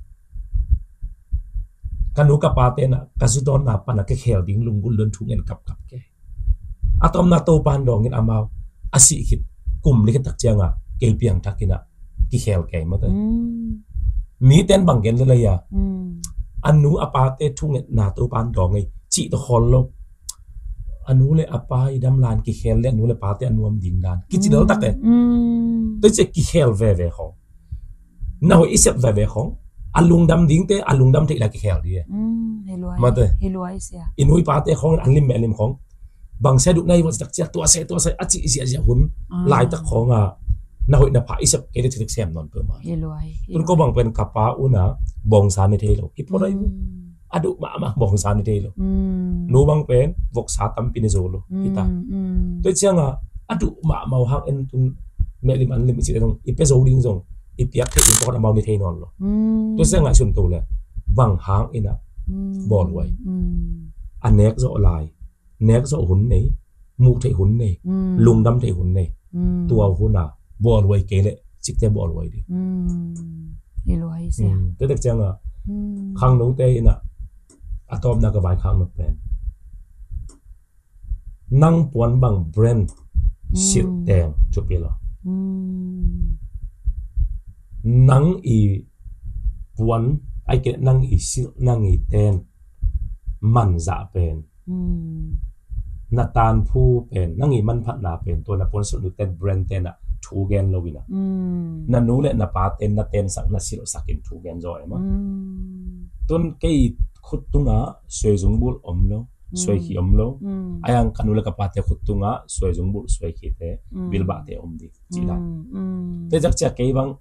กันนุกับปาเตนะกัสุดอนนาปนักเขลดิ้งลุงกุลเดินทุ่งเงินกับกับแกอาตอมนาโตปานดองเงินอามาวอาศิขิดกลุ่มลิขิตตักเจียงอ่ะเกลเปียงทักกินะกิเขลแกมาเตมีเต้นบางเกนเลยอ่ะอันนู้อาปาเตทุ่งเงินนาโตปานดองไงจีตะคอนโลอันนู้เลยอาปาอีดำลานกิเขลเล่นนู้เลยปาเตอันนู้มดิ่งดานกิจิเดลตักเตตัวเจกิเขลเวเวของน่าอิเซบเวเวของอันลุงดำดิ่งเตอันลุงดำเทละกิเขลดีมาเตเฮลวยเสียอินุยปาเตของอันลิมเอลิมของบางเสดุในวันสักเจ้าตัวเสตัวเสอจิเสียเสียหุ่นลายตะของอ่ะน่าหุ่นน่าผาอิเซบเกเดติกเซมนอนเปิดมาเฮลวยตุนก็บางเป็นกับปาอุนะบองซานในเทโลฮิปโปไรอดุมามาบองซานในเทโลนูบางเป็นวกสาตัมปินโซโลฮิตาตัวเชียงอ่ะอดุมามาหักเอ็นตุนเมลิมอันลิมิจิตรงอีเปโซดิ้งซงอีเปียกเทอินพอร์ตมาในเทนอนโลตัวเชียงอ่ะชุนตัวเลยบางหางอินะบอลไว้อันเน็กโซลายเน็กโซหุ่นนี่มูเทหุ่นนี่ลุงดำเทหุ่นนี่ตัวหุ่นอ่ะบอลไว้เกลเลยจิกเตบอลไว้ดิเฮลวยเสียตัวเด็กเชียงอ่ะข้างนู้นเตอินะอะตอมนักบายข้างนู้นเป็นนั่งปวนบางแบรนด์สิลแดงจุดเปล่านั่งอีปวนไอเกตนั่งอีสิลนั่งอีแดงมันจะเป็นนาตานผู้เป็นนั่งอีมันพัฒนาเป็นตัวนับปวนสุดหรือเต้นแบรนด์เต้นอะทูเกนโลวินะนั่นนู้นแหละนับปาเต้นนับเต้นสักนับสิลสักกินทูเกนจอยมั้งต้นเกยขุดตุงะสวยจงบุลอมโลสวยขี้อมโลอายังกันุเลกับปาเตขุดตุงะสวยจงบุลสวยขี้เตบิลบาเตอมดีจีได้แต่จากจากเกยบัง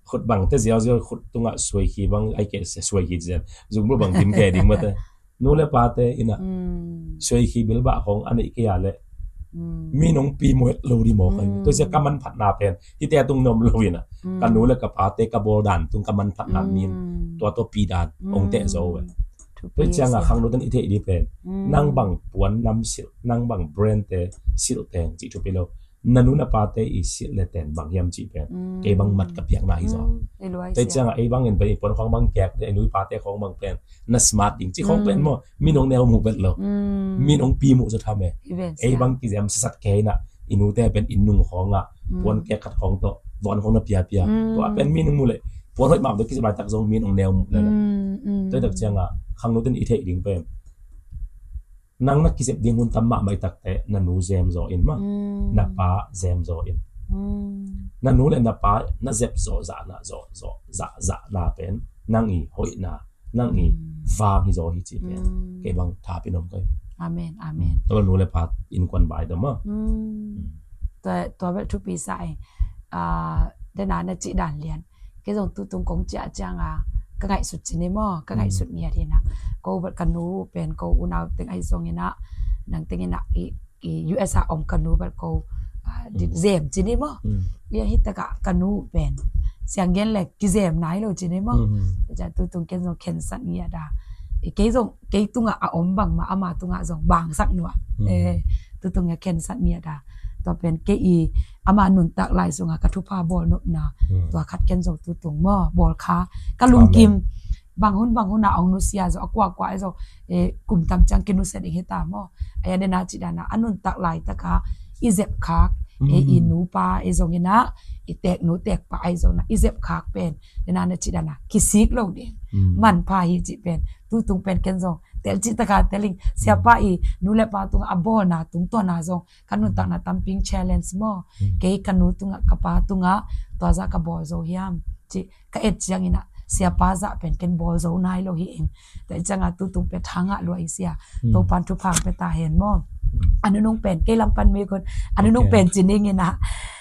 ขุดบังเตเจียวเจียวขุดตรงอ่ะสวยขี้บังไอเกสสวยขี้เจนจุงบุบังดิมแก่ดิ่งมาเตนู้นเลยปาเตอินะสวยขี้เบลบะของอันนี้กี่อะไรมีน้องปีมวยโลดีหมอกตัวเจ้ากำมันผัดนาเป็นที่แต่ตรงนมโลวินะกันนู้นเลยกับปาเตกับโบดันตรงกำมันผัดนามีนตัวตัวปีดานองเตโซเวตัวเจ้าอ่ะข้างนู้นตั้งอิเทดีเป็นนั่งบังปวนน้ำสินั่งบังแบรนด์เตสิลเตงจิตุเปโลนั่นนู้นปาเตอีสิลเตนบังยำจีเป็นเอบางมัดกับอย่างนายจอแต่เจ้าไอ้บางเงินไปปนของบางแกกไอ้นู้นปาเตของบางเป็นน่าสมาร์ทจริงที่ของเป็นมั่วมีน้องแนวหมู่เป็นเลยมีน้องปีหมู่จะทำเองไอ้บางกิจกรรมสัตว์แก่น่ะอินูแต่เป็นอินนุ่งของอ่ะปนแกขัดของตัวบอลของนับยาเปียตัวเป็นมีน้องหมู่เลยปนห้อยหมาตัวกิจกรรมตักทรงมีน้องแนวหมู่เลยแต่แต่เจ้าอ่ะข้างนู้นตั้งอิเทดิ่งเป็นนั่งนักกิจดิ่งหุ่นตั้มมาไม่ตักแต่นั่นนู้เจมโซอินมานับป้าเจมโซอินนั่นนู้เลยนับป้านับเจ็บโซจ่าน่ะโซโซจ่าจ่าน่าเป็นนั่งอีหอยน่ะนั่งอีฟ้าฮิโซฮิจิเป็นเก็บบังท่าเป็นนมก็อาเมนอาเมนตัวนู้เลยพาอินควันใบเดิมมั้งตัวตัวแบบทุกปีใส่อ่าได้นานในจีด่านเรียนก็ส่งตุ้ตรงกงเจ้าจังอ่ะก็ไงสุดจีนี่มั้งก็ไงสุดเมียทีนะก็แบบกันนู้เป็นก็อุณาตึงไอซงเนี่ยนะนังตึงเนี่ยนะอีอียูเอสอาอมกันนู้แบบก็ดิเซมจีนี่มั้งเรียกฮิตกะกันนู้เป็นเสียงเย็นเลยกิเซมไหนเราจีนี่มั้งจะตุ้ตรงกันส่งเข็นสันเนี่ยดาอีกส่งเกยตุ้งอ่ะอมบังมาอามาตุ้งอ่ะส่งบางสักหน่วยเออตุ้ตรงเนี่ยเข็นสันเนี่ยดาตัวเป็นเกอีอามาหนุนตักลายส่งอ่ะกระทุพาบอลนกนาตัวคัดเข็นส่งตุ้ตรงมั่วบอลค้ากะลุงกิมบางหุ่นบางหุ่นน่ะองนุเซียจะกว่ากว่าไอ้ส่งเออกลุ่มตำจังกินุเสด็จเฮตามอไอ้เดนาจิดานะอันนุนตักลายตะกาอีเจ็บคักเออีหนูปลาไอ้ส่งเนี่ยนะอีแตกหนูแตกปลาไอ้ส่งนะอีเจ็บคักเป็นเดนาจิดานะคิซิกเราเด่นมันพาฮิจิเป็นตุ้ตุงเป็นเกนส่งแต่จิตตะกาเตลิงเสียป้าอีนูเลป้าตุงอับบอนาตุงตัวนาส่งคันนุนตักนาตัมปิงเชลเลนส์มอเกยคันนุตุงกะปาตุงะตัวซากะบอโซฮิมจิกะเอ็ดจังอินะเสียป้าจะเป็นเกนบอโซนายโลหิเองแต่จังอ่ะตุ้ตุงเป็นทางอ่ะลอยเสียตัวปันทุพังไปตาเห็นมออันนู้นงเป็นเกยลำปันมีคนอันนู้นเป็นจินิ่งนะ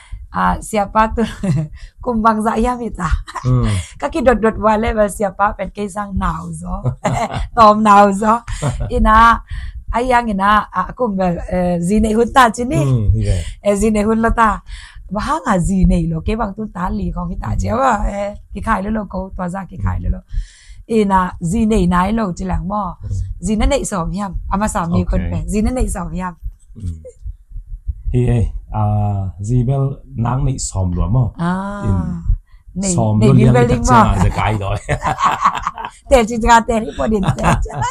ah siapa tu kumbang saya minta kaki dot dot wale ba siapa pen kaisang now zo tom now zo ina ayang ina aku bel zine hunta chini eh zine hunlata bahang a zine lo ke bang tu ta li kong kita je ba eh ki khai lo lo ko to za ki khai lo lo ina zine nai lo chi lang mo zine nei som hiam ama sam mi kon pe zine nei som hiam hi à Zibel nắng nị xòm luôn mà xòm luôn liền cái chả là cái rồi แต่จริงๆแต่ที่พอดีแต่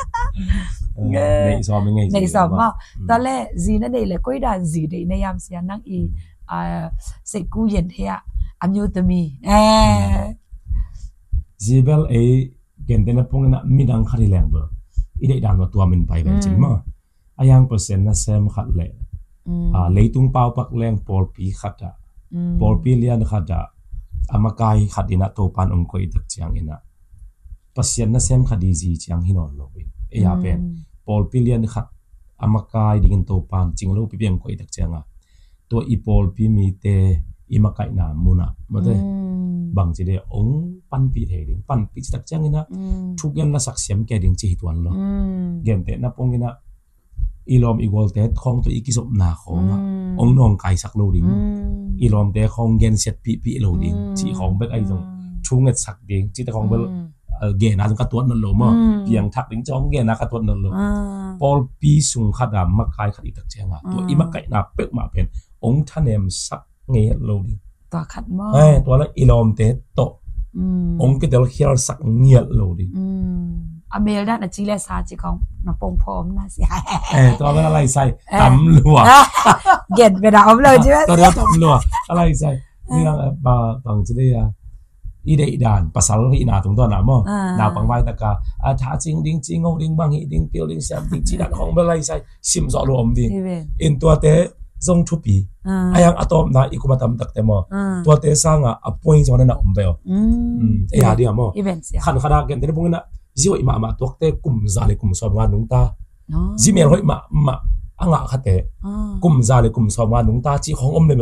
nị xòmเป็นไง nị xòm màตอนแรกจีนั่นเองเลยก็ได้จีได้ในยามเสียนั่งอีอ่าเสกกูเย็นเฮียอันยูตมีเออ Zibel ไอ้เก่งแต่ละพวกนั้นมีดังขัดแรงเบอร์อีเด็กดังกว่าตัวมันไปเป็นจริงมั้งอายังเปอร์เซ็นต์น่ะเซมขัดแรงอ่าเลยตุ้งเป้าปักแรงปอลปีขัดอ่ะปอลปีเลียนขัดอ่ะอามากายขัดอินะโตปันองค์ก็อีดักเชียงอินะปัสยันน่ะเซมขัดดีจีเชียงหินอนโลบิเอียเป็นปอลปีเลียนขัดอามากายดิ่งโตปันจริงโลปีเบียงก็อีดักเชียงอ่ะตัวอีปอลปีมีเตอีมากายนามุนะมาเตบางทีเดียองปันปีเทดิ่งปันปีดักเชียงอินะทุกยันละสักเสียมแกดิ่งจีฮิตวันโลเกมเตะนับปงอินะอีลอมอีกวอลเตะของตัวอีกิสบนาของอ่ะองน้องไก่สักโลดิ่งอีลอมเตะของเกนเซตปีปีโลดิ่งจีของเบกไอตรงช่วงเงินสักดิ่งจีแต่ของเบลเกน่าจงกระตุ้นนั่นโลมั้งเพียงทักดิ่งจ้องเกน่ากระตุ้นนั่นโลพอปีสุงขัดามากายขัดอีตักเจียงอ่ะตัวอีมากายนาเป๊กมาเป็นองท่านเอ็มสักเงี้ยโลดิ่งตัวขัดมั้งเอ้ตัวละอีลอมเตะโตองก็เดี๋ยวเขียนสักเงี้ยโลดิ่งอเมริกาน่ะจีเลสาจีของน้ำปงพรมน่ะสิเออตัวเป็นอะไรใส่ตำลัวเก็ดไปดาวเลยใช่ไหมตัวเดียวตำลัวอะไรใส่นี่นะบางบางจีเดียอีเดด่านภาษาเราอีนาตรงตัวหนามอดาวปังไว้ตะกาอาท้าจริงดิ้งจริงเอาดิ้งบางฮีดิ้งเปียวดิ้งแซมดิ้งจีด่านของเป็นอะไรใส่ซิมสอรวมดิอินตัวเตะทรงทุปีไอ้ยังอะตอมนะอีกุมาทำตักเตมอตัวเตะสร้างอ่ะอพอยน์จวนน่ะอมเบลเอ้ยหาดีอ่ะมอขันขนาดกันแต่พวกนั้นจิวอิมามาตัวเตะกลุ่มซาเลกลุ่มสอบงานนุ่งตาจิเมลหอยมามาอ่างอ่ะขัดเตะกลุ่มซาเลกลุ่มสอบงานนุ่งตาจีของอมเลยแบบจ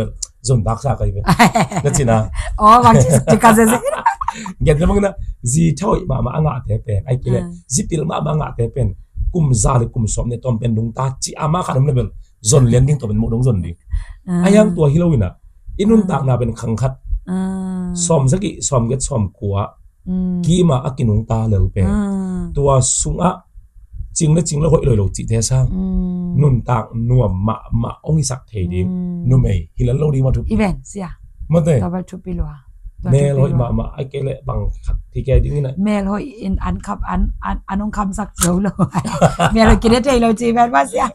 zon dak sa kai be na china oh bang chi ka ze ze get na mang na zi thoi ma ma anga te pen ai kile zipil ma ma anga te pen kum za le kum som ne tom pen dung ta chi ama khanam level zon len ding to ben mo dong zon di ayang tua hilowina inun tak na ben khang khat som saki som get som kwa ki ma akinung ta le pe tua sunga ching le ching le hoi loi lo chi te sang nun tak nuam ma ma ong sak thei ding nu mei hilan lo di ma thu event sia ma te ta ba thu pi lo mel hoi ma ma ai ke le bang khat thi ke ding na mel hoi in an khap an an anong kham sak zo lo mel ki le thei lo chi ban ba sia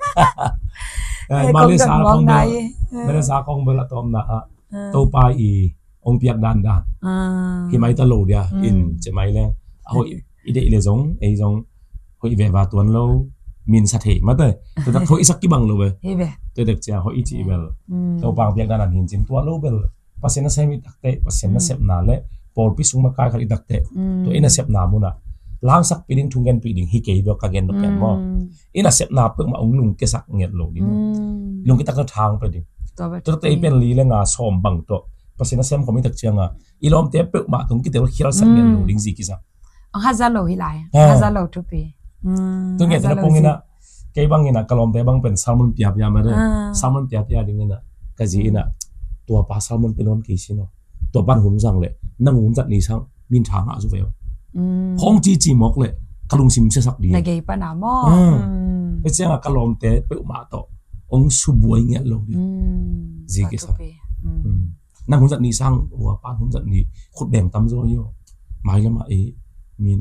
ma le sa khong na ma le sa khong bela tom na to pa i ong piak dan dan hi mai ta lo dia in che mai le hoi ide ile zong ei zong hoi ve va tuan lo min sa the ma te to ta hoi sak ki bang lo ve te dek cha hoi chi bel to pang piak dan hin chin tua lo bel pasena semi takte pasena sep na le por pi sung ma kai khali takte to ina sep na mu na lang sak piding thungen piding hi ke do ka gen do pen mo ina sep na pe ma ong lung ke sak nget lo di lung ki tak na thang pe ding to te pen li le nga som bang to pasena sem komi tak chianga ilom te pe ma tung ki te khil sak nget lo ding zi ki sa ang hazalo hi lai hazalo tu pe tu nget na pong ina ke bang ina kalom te bang pen salmon pia pia ma de salmon pia pia ding ina ka ji ina tua pa salmon pelon ki sino tua ban hum sang le nang hum zat ni sang min thang a zu veo hong chi chi mok le kalung sim se sak di na gei pa na mo pe chang ka lom te pe ma to ong su buai nge lo di ji ki sa nang hum zat ni sang wa pan hum zat ni khut beng tam zo yo mai lama e min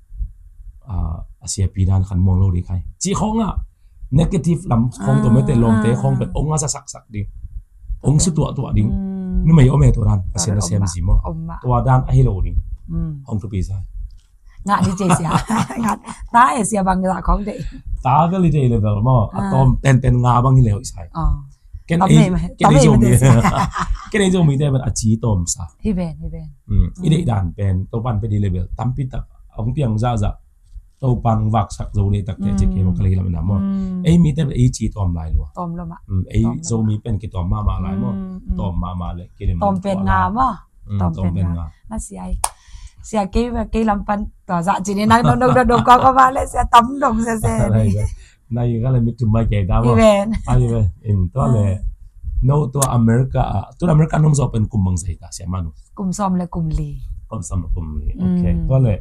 a asia pi dan khan mong lo di khai chi khong a negative lam khong to me te lom te khong pe ong a sa sak sak di ong su tua tua ding nu mai ome to ran pasena sem ji mo tua dan a hilo ding ong tu pi sai nga ni je sia nga ta e sia bang la khong de ta ga li de level mo atom ten ten nga bang le hoi sai oh ken ai ken ai zomi ken ai zomi de ban a chi tom sa hi ben hi ben um i de dan pen to ban pe di level tam pi tak ong piang za za to pang vak sak zo ni tak te che ke mo kali lam na mo ei mi te ei chi tom lai lo tom lo ma ei zo mi pen ki tom ma ma lai mo tom ma ma le ke le tom pen nga mo tom pen nga na si ai sia ke ke lam pan to za chi ni nang dong dong dong ko ko ma le sia tam dong se se nai ga le mi tu mai ke da mo ai ve in to le no to america to america nom zo pen kum mang sai ta sia manu kum som le kum li kum som le kum li okay to le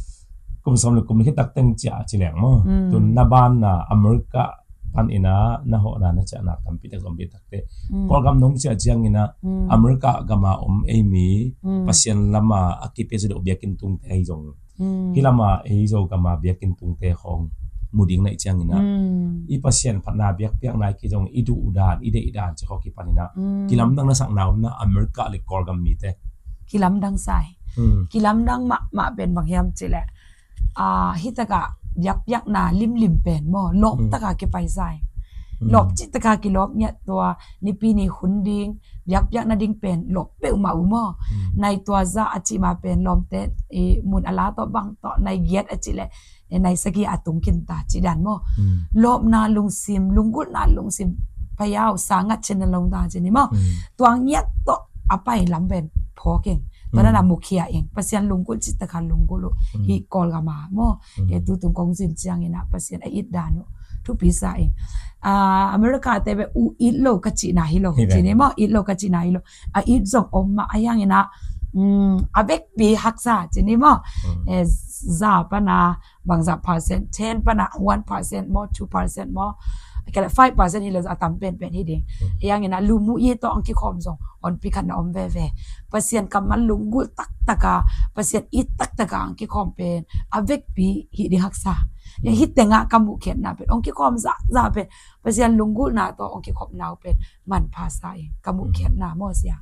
kum som le kum li tak teng cha chi leng mo tun na ban na america pan ina na ho na na cha na tam pi tak zom pi tak te program nong cha chiang ina america gama om emi pasien lama akipe zo de biakin tung te ai jong hilama ei zo gama biakin tung te hong muding nai chiang ina i pasien phatna biak piak nai ki jong idu udan ide idan che ho ki panina kilam dang na sak naw na america le korgam mi te kilam dang sai kilam dang ma ma ben bang yam chile a hitaka yak yak na lim lim pen mo lop taka ke pai sai lop chi taka ki lop nya to ni pi ni hunding yak yak na ding pen lop pe ma u mo nai to za achi ma pen lom te e mun ala to bang to nai get achi le e nai sagi atung kin ta chi dan mo lop na lung sim lungul na lung sim payao sangat chen long da chi ni mo tuang nya to apai lam ben phokingตอนนั้นมุขยาเองปัสยันลุงกุจิตะคันลุงกุลุฮีกอลกามาโมเอตุตุงกงจินจังเนะปัสยันไออิดดานุทุกปีซาเองอ่าอเมริกาแต่แบบอูอิดโลกจินาฮิโลจีเนมออิดโลกจินาฮิโลอ่ะอิดจงอมมาอายังเนะอืมอเบกปีฮักซาจีเนมอเอซาปนาบางซาเปอร์เซ็นต์tenปนาone percent มอtwo percent มอkalau five percent hilang atam pen pen hiding yang ina lumu ye to angki khom song on pikan na om ve ve pasien kamal lunggul tak taka pasien it tak taka angki khom pen avec pi hidi haksa ya hitenga kamu khet na pen angki khom za za pen pasien lunggul na to angki khom na pen man phasa e kamu khet na mo sia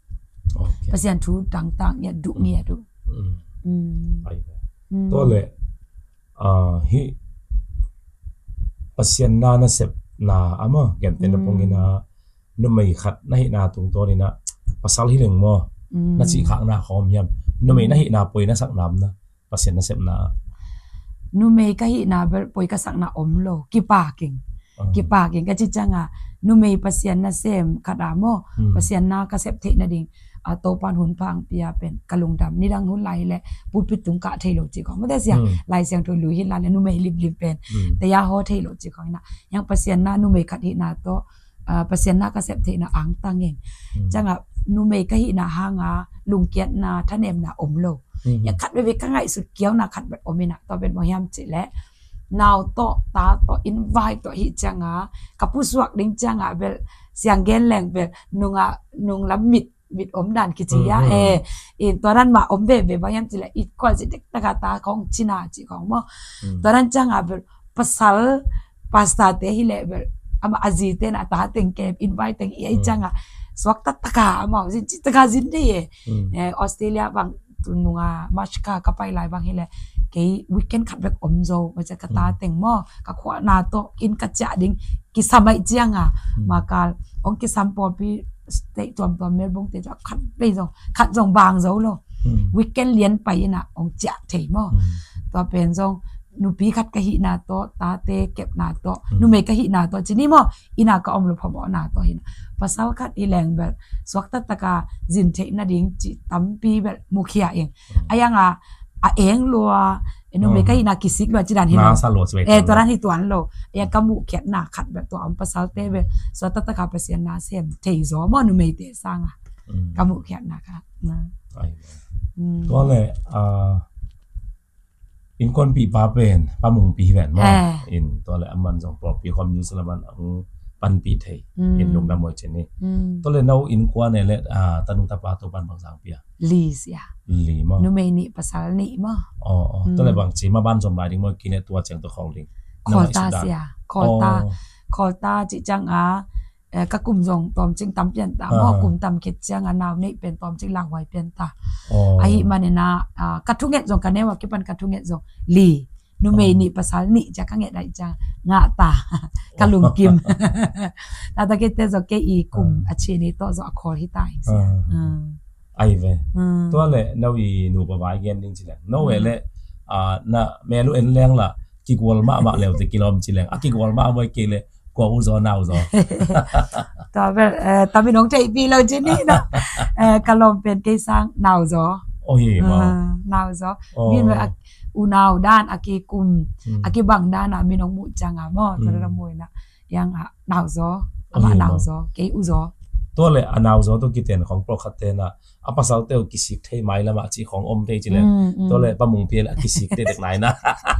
pasien thu tang tang ya du ngia du mm to le a hi pasien na na sep na ama gen ten na pongina no mai khat na hi na tung to ni na pasal hi leng mo na chi khang na khom yam no mai na hi na poi na sak nam na pasien na sep na no mai ka hi na ber poi ka sak na om lo ki pa king ki pa king ka chi changa nu mei pasian na sem khada mo pasian na ka sep the na ding a to pan hun phang pia pen kalung dam ni dang hun lai le put put tung ka thei lo chi ko ma de sia lai siang tho lu hi la le nu mei lip lip pen te ya ho thei lo chi ko na yang pasian na nu mei khat hi na to pasian na ka sep the na ang tangeng changa nu mei ka hi na hanga lung kiat na thanem na om lo ya khat be ka ngai sut kiau na khat bet omina to ben mo hiam chi le now to ta to invite to hi changa kapu suak ding changa bel siang gen leng bel nunga nung lam mit mit om dan ki chi ya e in to ran ma om be be ba hiam chi le it ko chi tek ta ta khong china chi khong mo to ran changa bel pasal pasta te hi le bel ama azi te na ta teng ke invite teng i changa suak ta ta ka ma jin chi ta ka jin de e Australia bang nunga machka ka pai lai bang hi le cái weekend khát bek om zo ma cha ka ta teng mo ka khwa na to in ka cha ding ki samai chiang a ma kal ong ki sam po pi stay tom tom mer bong te cha khát pe zo khát zong bang zo lo weekend lien pai na ong cha thei mo to pen zong nu pi khát ka hi na to ta te kep na to nu me ka hi na to chini mo ina ka om lo pho na to hin pasal khat i leng bel swak ta ta ka jin thei na ding chi tam pi bel mukhia eng ayanga a eng lo eno me kai na kisik lo chidan hin e to ran hi tuan lo ya kamu khet na khat be to am pasal te be so ta ta ka pasian na sem thei zo mo nu me te sanga kamu khet na ka na to le a in kon pi pa pen pa mung pi ven mo in to le aman jong pro pi khom yu salaman ang pan pi thei in lung na mo cheni to le no in kwa ne le a tanu ta pa to pan bang sang pia li sia li mo nu me ni pasal ni mo อ๋อto le bang chi ma ban som lai ding mo ki ne tua cheng to khong ding kholta sia kholta kholta chi chang a ka kum jong tom ching tam pian ta mo kum tam khit chang a naw nei pen tom ching lang wai pian ta ai manena ka thu nget jong ka ne wa ki pan ka thu nget jong li nu me ni pasal ni cha ka nge dai cha nga ta ka lung kim ta ta ke te zo ke i kum a chi ni to zo a khol hi tai sia ai ve to le no i nu ba bai gen ding chi le no we le a na me lu en leng la ki gol ma ma le te kilom chi leng a ki gol ma mo ke le ko u zo nau zo to ve ta mi nong chei pi lo chi ni na ka lom pen ke sang nau zo o hi ma nau zo min ve u nau dan a ki kum a ki bang dan a mi nong mu changa mo to ra mo na yang nau zo ama nau zo ke u zo to le anau zo to ki ten khong pro khat te na apa sau te ki sik thei mai la ma chi khong om te chi le to le pa mung pe la ki sik te dek nai na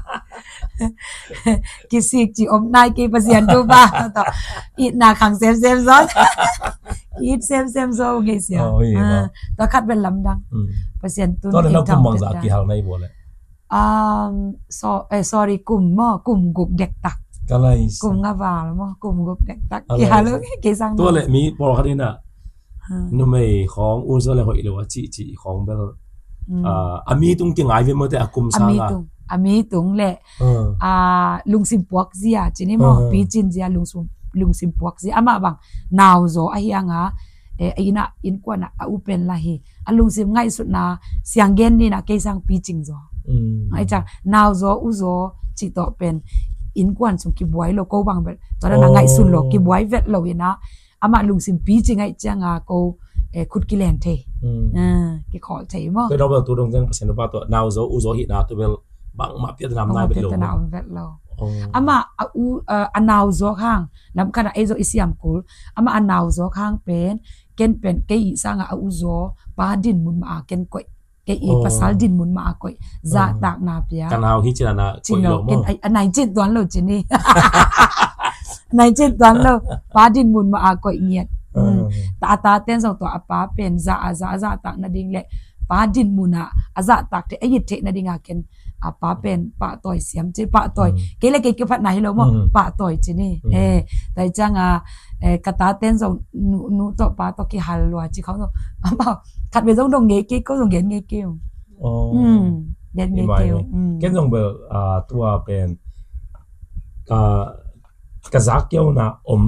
ki sik chi om nai ke pasian tu ba to i na khang sem sem zo i sem sem zo ge sia to khat ben lam dang pasian tu to le na kum bang za ki hal nai bo le um so eh sorry kum mo kum gup dek tak kalai kum nga vào mo kum gup dek tak ki halo ke sang to le mi bo khat na nu mei khong u zo le hoi lo chi chi khong bel a ami tung ti ngai ve mo te akum sa ami tung ami tung le a lung sim puak zia chini mo pi chin zia lung sum lung sim puak zia ama bang naw zo a hianga e ina in kwa na a upen la hi a lung sim ngai sut na siang gen ni na ke sang pi ching zo ai cha naw zo u zo chi to pen in kwan sum ki boy lo ko bang bel to na ngai sun lo ki boy vet lo ina ama lung sim pi ching ai changa ko e khut ki len the à ki khol thei mo ke do bel tu dong jang pasen ba to naw zo u zo hi na to bel bang ma pia nam nai bet lo na vet lo ama a u a naw zo khang lam kana e zo isiam kul ama a naw zo khang pen ken pen ke i sanga a u zo pa din mun ma ken koi ke i pasal din mun ma koi za tak na pia kan haw hi chana na koi lo mo ken ai nai chin tuan lo chini nai chin tuan lo pa din mun ma koi nghiet ta ta ten zo to apa pen za za za tak na ding le pa din muna aza tak te ai the na dinga ken apa pen pa toy siam che pa toy ke le ke ke phat nai lo mo pa toy chini e tai changa e kata ten zo nu to pa to ki hal lo chi khau no ama khat be jong dong nge ke ko jong gen nge ke oh um gen nge ke ken jong be a tua pen ka ka za kyo na om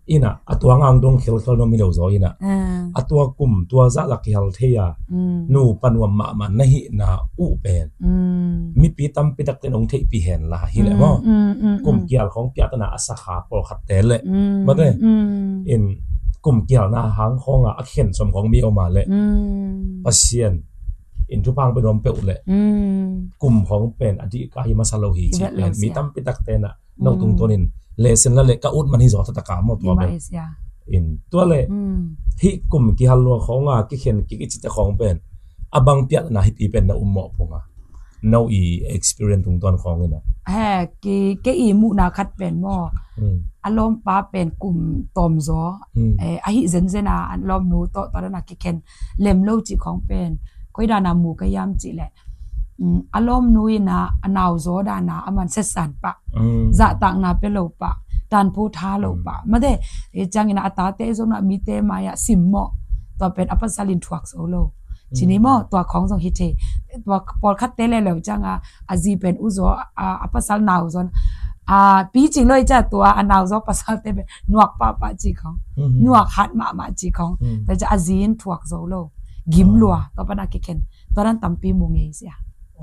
อินะอัตัวงางดงเขลเขลน้องมิเลวโซอินะอัตัวกุมตัวจะลักเขลเทียนูปนวมมามันนะฮินะอุเป็นมีปีตั้มปีตักเตนองเทปีเห็นละฮิเลมอกุมเกี่ยวของเปียตนาอสาขาปอขัดเตเลมาเด้อินกุมเกี่ยวนาหางของอ่ะเข็นสมของมีออกมาเลยปัสเซียนอินทุพังเป็นรวมเปลเลยกลุ่มของเป็นอดีตกายมาซาโลฮีจีเป็นมีตั้มปิตักเตนะนอกตรงตัวนินเลเซนละเล็กก็อุดมันที่สองตะกามหมดตัวเป็นอินตัวเลยที่กลุ่มกิฮัลลัวของอ่ะกิเข็นกิกิจิตของเป็นอบางเปียนะฮิปีเป็นนะอุมหมอพงอ่ะน้าอี experience ตรงตอนของนี่นะเฮ้กิกิอีมุนาคัดเป็นหม้ออารมณ์ป้าเป็นกลุ่มตอมซอเอออาฮิเซนเซนาอารมณ์นู้ตตอนนั้นกิเข็นเล็มโลจิของเป็นก็ดานามูก็ยามจิแหละอารมณ์นู้นะอนาวโซดานาอมันเสสันปะจะต่างนาเปโลปะตานพูทาโลปะมาเดจังอินาอัตาเตโซนามีเตมายาสิมโมตัวเป็นอัปสาลินทวักโซโลทีนี้โมตัวของทรงฮิตเตตัวปอลคัตเตเลแล้วจังอาอาจีเป็นอุโซอัปสาลนาวโซนอ่าปีจริงเลยจ้ะตัวอนาวโซปัสสาวะเตเป็นนวกปะปะจีของนวกหัดมามาจีของแต่จะอาจีนทวักโซโลกิมลัวต่อปนักเข็นตอนนั้นตั้มปีมุงเงี้ยเสีย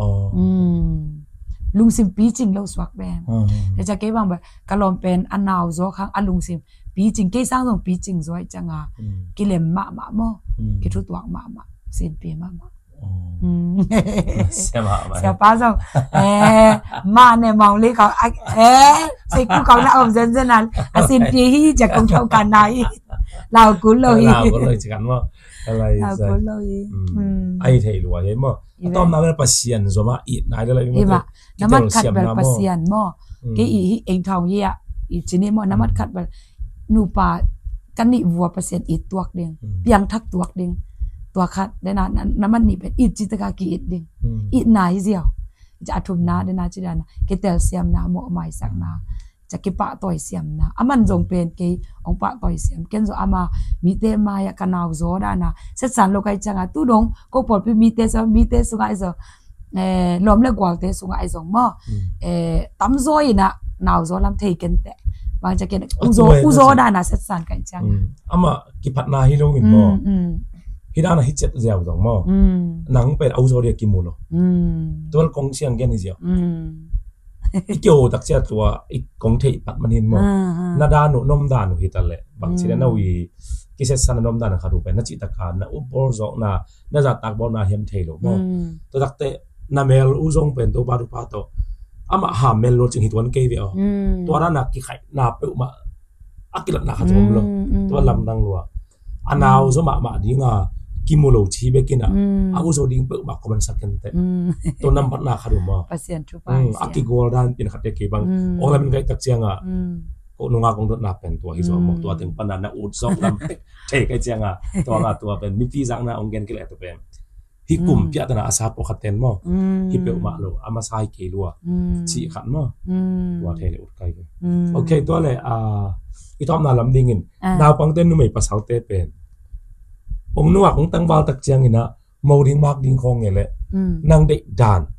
ลุงซิมปีจริงเราสวักแบบแต่จะเก็บบางแบบกะลอมเป็นอันนาวโซข้างอันลุงซิมปีจริงเกี่ยสร้างตรงปีจริงสวยจังอ่ะกิเลมมามาโมกิทุตัวมามาเส้นปีมามาเสียมาเสียป้าส่งเอ๊มาเนี่ยมองเลยเขาเอ๊สิกูเขาหน้าอมเซนเซนันอ่ะเส้นปีที่จะคงเท่ากันไหนเรากุลเลยเรากุลเลยจะกันว่าอะไรจะไอ้เที่ยวเห็นมั้ยตอนนั้นเป็นปัสเซียนสมัยอีนายอะไรมั้ยน้ำมันขัดแบบปัสเซียนมั้งกี่อีเองทองเยี่ยอีจีนี่มั้งน้ำมันขัดแบบนูปากันนี่วัวปัสเซียนอีตัวเด้งเพียงทักตัวเด้งตัวขัดเดน่าน้ำมันนี่เป็นอีจิตกากีอีเด้งอีนายเสียวจะทุ่มนาเดน่าจีดานะเกเตลเซียมนาโมไม่สักนาจะกิปะต่อยเสียมนะอามันจงเป็นกีองปะต่อยเสียมเกณฑ์โซอามามีเตมายกันาวโซดานะเสร็จสันโลกไอจังอ่ะตู้ดงก็ปลดไปมีเตสมีเตสุงไอโซเอ่อล้อมเล็กกว่าเตสุงไอโซมั้งเอ่อตั้มโซยนะนาวโซลำเทกันแต่บางจะเกณฑ์อุโซอุโซดานะเสร็จสันกันจังอามากิพัดนาฮิโลวินมั้งฮิดานะฮิเจ็ดเจ้าดงมั้งหนังเป็นอุโซเรียกิมูโลตัวกงเชียงแกนี่เจ้าอีเกี่ยวตักเสียตัวอีกงเทปัดมันเห็นมั้งนาดานุนมดานุฮิตาเลยบางทีนั้นวีกิเซสันนมดานุขาดูไปนัจิตการนาอุปโภคนานาจัตักบอลนาเฮมเทโลมั้งตัวตักเตนาเมลอุซงเป็นตัวบารุปาโตอามาหาเมลโลจึงหิตวันเกวีอ๋อตัวนั้นนักกิไข่นาเปอุมาอักกิลนาขัดจมโลตัวลำดังลัวอันนาวสมามาดีงากิโมโลชีเบกินะอากุโซดิ้งเปิดมาคอมันสักกันแต่ตัวน้ำพัดนาขาดูมาอากิโกลดันเป็นขัดเด็กบางโอ้แล้วมันก็ตักเจียงอ่ะก็นุ่งอาคงโดนนับเป็นตัวฮิโซมตัวถึงปันนั้นอุดซอกลำเทกเจียงอ่ะตัวงาตัวเป็นมิฟีจังนะองเกนกิเลตัวเป็นฮิกุมพิจารณาอาซาปขัดเต็นมั้งฮิเปิลมาโลอามาไซเกลัวชีขันมั้งตัวเทเลอุดไกโอเคตัวเลยอ่าอีทอมนาลำดิ่งินดาวปังเต้นนุ่มไม่ภาษาเตเป็นองนัวของตั้งบาลตักเจียงนี่นะมอดิ้งมากดิ้งคงไงแหละนั่งเด็กด่าน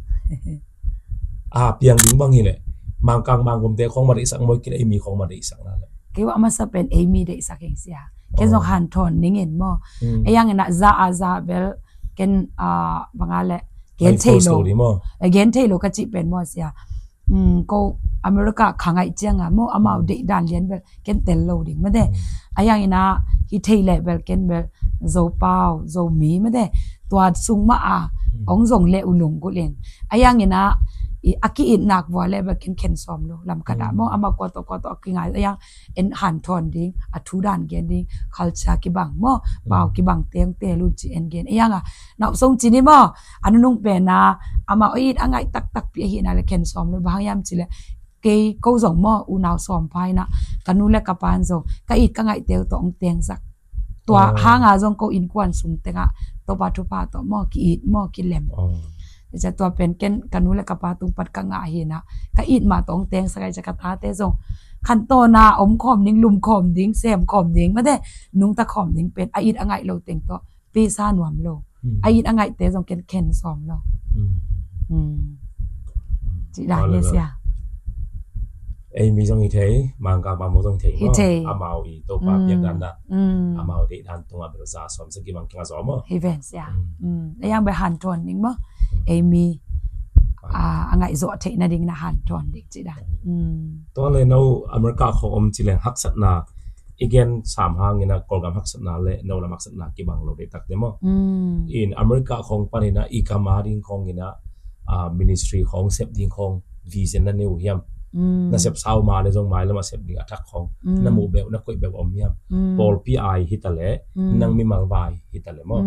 อาเปียงดิ้งบางนี่แหละบางกลางบางกลมเตะของมาได้สักมวยกินไอมีของมาได้สักนั่นแหละคิดว่ามันจะเป็นไอมีได้สักเองเสียแค่สองหันทอนนิ่งเห็นมั้งไอยังไงนะซาอาซาเบลเกนอ่าบางอะไรเกนเทโลเกนเทโลก็จิเป็นมั้งเสียอืมก็อเมริกาขังไอเจียงอ่ะมั้งอามาเด็กด่านเลี้ยนเบลเกนเตลโลดิ้งไม่ได้ไอยังไงนะฮิเทเลเบลเกนเบลโซเปาโซมีไม่ได้ตัวซุงมาอ่ะองส่งเลอุลงกุเลนไอยังไงนะอากิอินนักวัวเลยแบบเข็นเข็นซ้อมโลลำกระดาษมออามากวาดกวาดกิงไงไอยังเอ็นหันทอนดิ้งอัทุดานเกนดิ้งคัลชากิบังมอเปล่ากิบังเตียงเตลูจีเอ็นเกนไอยังอ่ะนับส่งจีนี่มออันนุ่งเป็นนะอามาอีดอ่างไงตักตักเปียหินอะไรเข็นซ้อมโลบางยามจีเลยเกยเขาส่งมออุนาวซ้อมภายนะกันนู่นเล็กกับปานส่งก็อีดก็ไงเตียวตองเตียงสักตัวห้างอาจงเขาอินกวนสูงเตงอ่ะตัวปาทุปาตัวมอกีอีดมอกิเลมจะตัวเป็นเกนกันนู้นและกับปาตุงปัดกังอาเห็นนะก็อิดมาตองเตียงสกายจะกระทาเตส่งขันโตนาอมขอมดิ้งลุมขอมดิ้งเสมขอมดิ้งไม่ได้นุ่งตะขอมดิ้งเป็นไออิดอ่างไงเราเตียงตัวปีซ่าหนวมโลไออิดอ่างไงเตส่งเกนเข็นซ้อมเราจีได้เนี่ยเสีย ai mi trong thế mang cả bằng một trong thế mà amau i to pa piak dan da amau de dan tung abel za som se ki mang kinga zo mo events ya ai yang be han ton ning mo ai mi à angai zo the na ding na han ton dik chi da to le no America kho om chi le hak sat na again sam hang ina kolgam hak sat na le no la mak sat na ki bang lo de tak de mo in America khong panina i kamaring khong ina ministry khong sep ding khong vision na new hiam na sep sau ma le jong mai la ma sep ding attack khong na mu be na koi be om hiam pol pi hitale nang mi mang vai hitale mo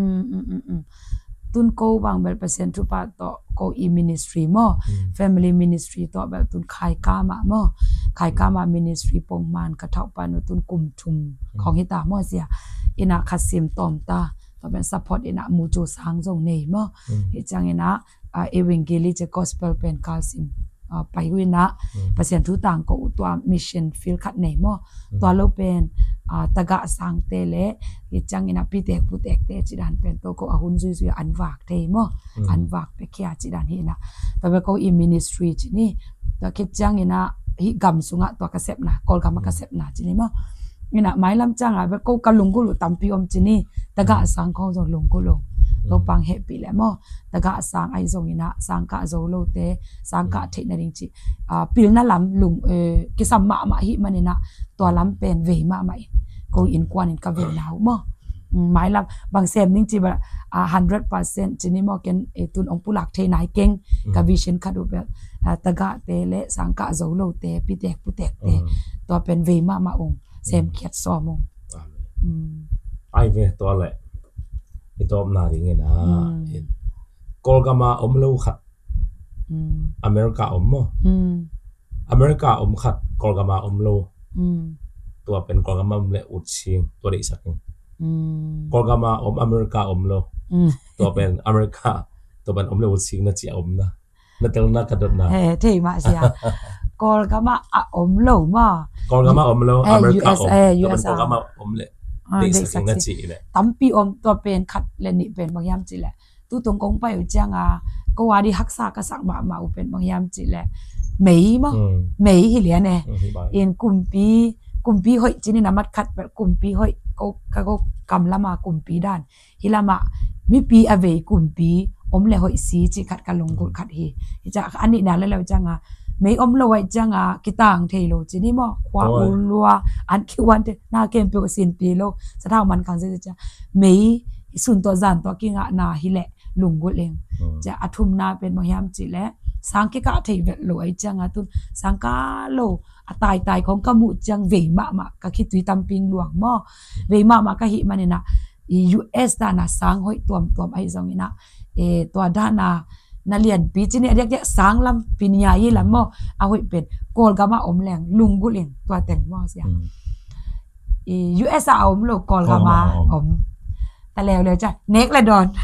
tun ko bang bel percent tu pa to ko i ministry mo family ministry to bel tun khai ka ma mo khai ka ma ministry pong man ka thau pa no tun kum thum khong hita mo sia ina khasim tom ta to ben support ina mu chu sang jong nei mo hi chang ina evangelical gospel pen kalsim pai wina percent tu tang ko to mission field khat nei mo to lo pen taga sang te le hi chang ina pi tek pu tek te chi dan pen to ko ahun zui zui an wak te mo an wak pe kya chi dan hi na to be ko i ministry chi ni to ke chang ina hi gam sunga to ka sep na kol ka ma ka sep na chi ni mo ina mai lam chang a be ko ka lung gu lu tam pi om chi ni taga sang ko zo lung gu lu to pang happy le mo taga sang ai zong ina sang ka zo lo te sang ka the na ring chi pil na lam lung ki sam ma ma hi manina to lam pen ve ma mai ko in kwan in ka ve now mo mai lam bang sem ning chi ba one hundred percent chini mo ken etun ong pulak the nai keng ka vision ka du be taga te le sang ka zo lo te pi tek pu tek te to pen ve ma ma ong sem khet so mo ai ve to le itom na ring ina kolgama om lo khat America om mo America om khat kolgama om loตัวเป็นกอลกามาอมเลอุดชิงตัวเด็กสักกอลกามาอมอเมริกาอมโลตัวเป็นอเมริกาตัวเป็นอมเลอุดชิงน่าจะอมนะน่าจะน่ากระโดดนะเฮ้เท่มากเสียกอลกามาอมโลมากอลกามาอมโลอเมริกาอมตัวเป็นกอลกามาอมเลเด็กสักน่าจะเลยตั้มปีอมตัวเป็นขัดเลนิเป็นบางยามจีแหละตู้ตรงกงไปอยู่จังอ่ะก็ว่าดีฮักษากษักมามาอุเป็นบางยามจีแหละเมย์มั้งเมย์ฮิเลียเนี่ยเอ็นกุมปีกุมปีหอยจีนี่นามัดขัดแบบกุมปีหอยก็ก็กำละมากลุ่มปีด้านฮิลามามีปีอเวกลุ่มปีอมเลยหอยสีจีขัดกันลงกุขัดฮีจะอันนี้นะแล้วเราจังอ่ะไม่อมเลยไว้จังอ่ะกิตังเทโลจีนี่มั้งควาอุลัวอันคิวันเตน่าเกมเปกสินปีโลสถามันกันจะจะไม่สุนตัวจันตัวกิงอ่ะนาฮิเละลุงกุเลงจะอัฐุมนาเป็นมหยามจีและสังกิกะเทเวโลไอจังอ่ะตุนสังกาโลตายตายของกมุจังเวมะมะก็คิดตุยตำปิงหลวงมอเวมะมะก็หิมันนะ ยู เอส ดานะสังหอยตัวมตัวไอซองนะเอตัวดานะนาเลียนปีจีเนี่ยเรียกๆสังลำปิญญายีลำมอเอาไว้เป็นโกลกามาอมแรงลุงกุเลงตัวแต่งมอเสีย ยู เอส เอาอมโลโกลกามาอมแต่แล้วเลยจ้ะเน็กละดอน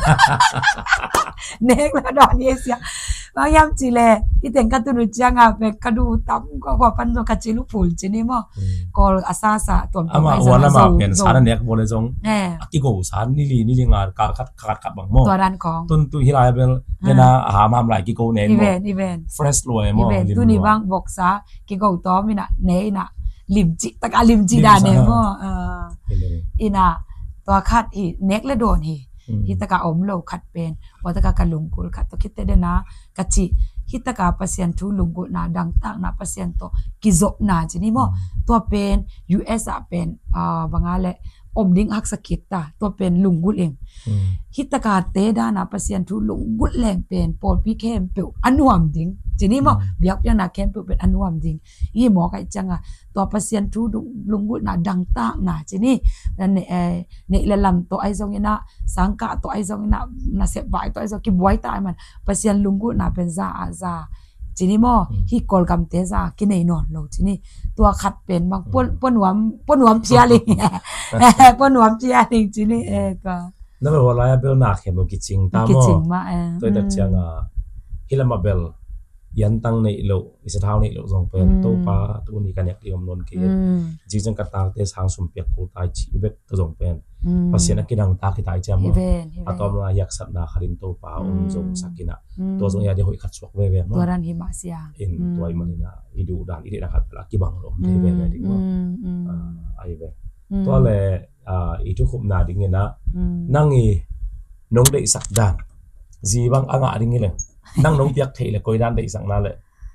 เน็กละดอนเยเสียบางยามจีเลที่แต่งกันตุนุจังอ่ะเป็นกระดูตั้มก็พอปันโซกัจจิลุฟูลจีนี่มั้งก็อาซาซาตัวอามาวันละมาเป็นสารเน็กโบเลจงกิโกสารนี่ลีนี่ลีงานการคัดคัดขับบางมั้งตัวรันของตุนตุฮิลายเป็นเนี่ยนะหามามหลายกิโกเน็กมั้งอีเวนอีเวนเฟรชรวยมั้งตุนี่บางบอกซากิโกตัวมีน่ะเนยน่ะลิมจิตะกาลิมจิดาเนมั้งเอออีน่ะตัวคัดอีเน็กและโดนฮีฮิตะกาอมโลคัดเป็นวัตกากะลุงกุลคัดตัวคิดเตเดนะกัจจิฮิตะกาpasien tuลุงกุลนาดังตากนา pasien ตัวกิโซนาจินี่มั้งตัวเป็น ยู เอส อ่ะเป็นอ่าบางอะไรอมดิ้งฮักสกิตตาตัวเป็นลุงกุลเองฮิตะกาเตดานา pasien tuลุงกุลแรงเป็นปอลปีเข้มเปียวอนุมดิ้งจีนี่มั้งเบียกยังนาเข้มเปียวเป็นอนุมดิ้งยี่หมอไก่จังอ่ะตัว pasien tuลุงกุลนาดังตากนาจีนี่นั่นเนี่ยเนเลลำตัวไอซองนะสังกะตัวไอซองนะนาเสบายตัวไอซองกิบไว้ตายมัน pasien ลุงกุลนาเป็นซาอาซาจีนี่มั้งฮิกอลกัมเตซากินไอนอนโลจีนี่ตัวขัดเป็นบางป้นป้นหวมป้นหวมเชียลิงป้นหวมเชียลิงจีนี่เอก็นั่นเป็นว่าอะไรเบลนาเข้มกิจริงตามมั้งตัวเด็กจังอ่ะฮิลามาเบลยันตั้งในโลอิสระเท่าในโลส่งเป็นตัวป้าตัวนี้กันอยากเรียมนนเกยจริงจังกระตากเตะสางสมเปียกกูตายชีวิตตัวส่งเป็น pasien nak kinang ta kita jam mo Hiven, hiven. atom la yak sat na kharin to pa ong zong sakina to zong ya de hoi khat swak ve ve mo Tuaran hima sia. in toy manina idu dan ide na khat la ki bang lo de ve ve ding mo ai ve to le itu khup na ding na nangi nong dei sak dan ji bang anga ding le nang nong piak thei le koi dan dei sak na le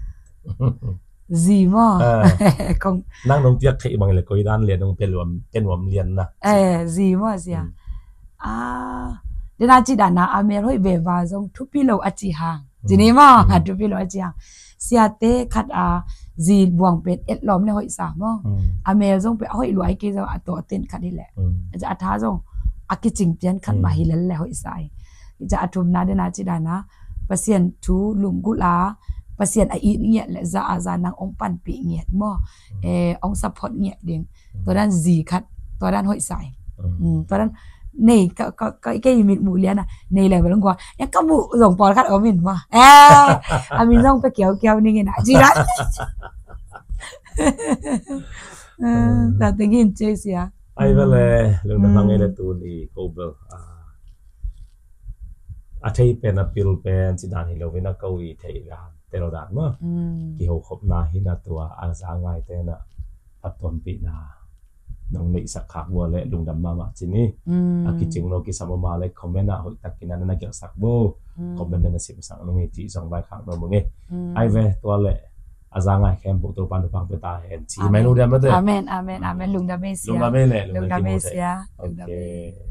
Gì mà không năng nông tiết thị bằng là coi đan liền nông bên luồng bên luồng liền na ê gì mà gì à à để na chỉ đàn na Amer hoi về vào trong thu pi lâu ở chỉ hàng gì này mà thu pi lâu ở chỉ hàng xia té khát à gì buông bên ít lom này hoi sao mà Amer trong bên hoi lúa cái trong à tổ tên khát đi lẹจะอาท้าtrong à cái trình tiền khát mà hi lẹ hoi saiจะอาทุ่มna để na chỉ đàn na pasien thu lùm gút lá pasien ai nghiệt lại ra ra năng ông pan bị nghiệt mò eh ông support nghiệt điênตัวนั้น gì khát ตัวนั้น hội sai ตัวนั้น này cái cái cái mình mũi liền à này là phải lông qua em các vụ dòng bò khát ở mình mà à à mình dòng phải kéo kéo như thế nào gì đó ta tiếng hình chơi gì à ai vậy lệ lần đầu nghe là tuần đi cover à à thấy pen à pil pen chỉ đàn hiểu với nó câu ý thấy làแต่เราด่านมากี่หัวขบนาหินาตัวอาสาไงแต่น่ะปัดตอนปีนาน้องนี่สักขับวัวเละลุงดำมามาจีนี่อากิจึงเรากิสามมาเลยคอมเมนต์อ่ะหอยตักกินนั่นน่ะเกี่ยวสักโบคอมเมนต์นั่นน่ะสิบสังน้องนี่จีสองใบขังเราเมื่อไงไอเวตัวเละอาสาไงแคมป์พวกตัวปันตัวปังไปตาเห็นจีไม่รู้เรื่องมั้ยเด้อ Amen Amen Amen ลุงดำเมเซียลุงดำเมเละลุงดำเมเซียโอเค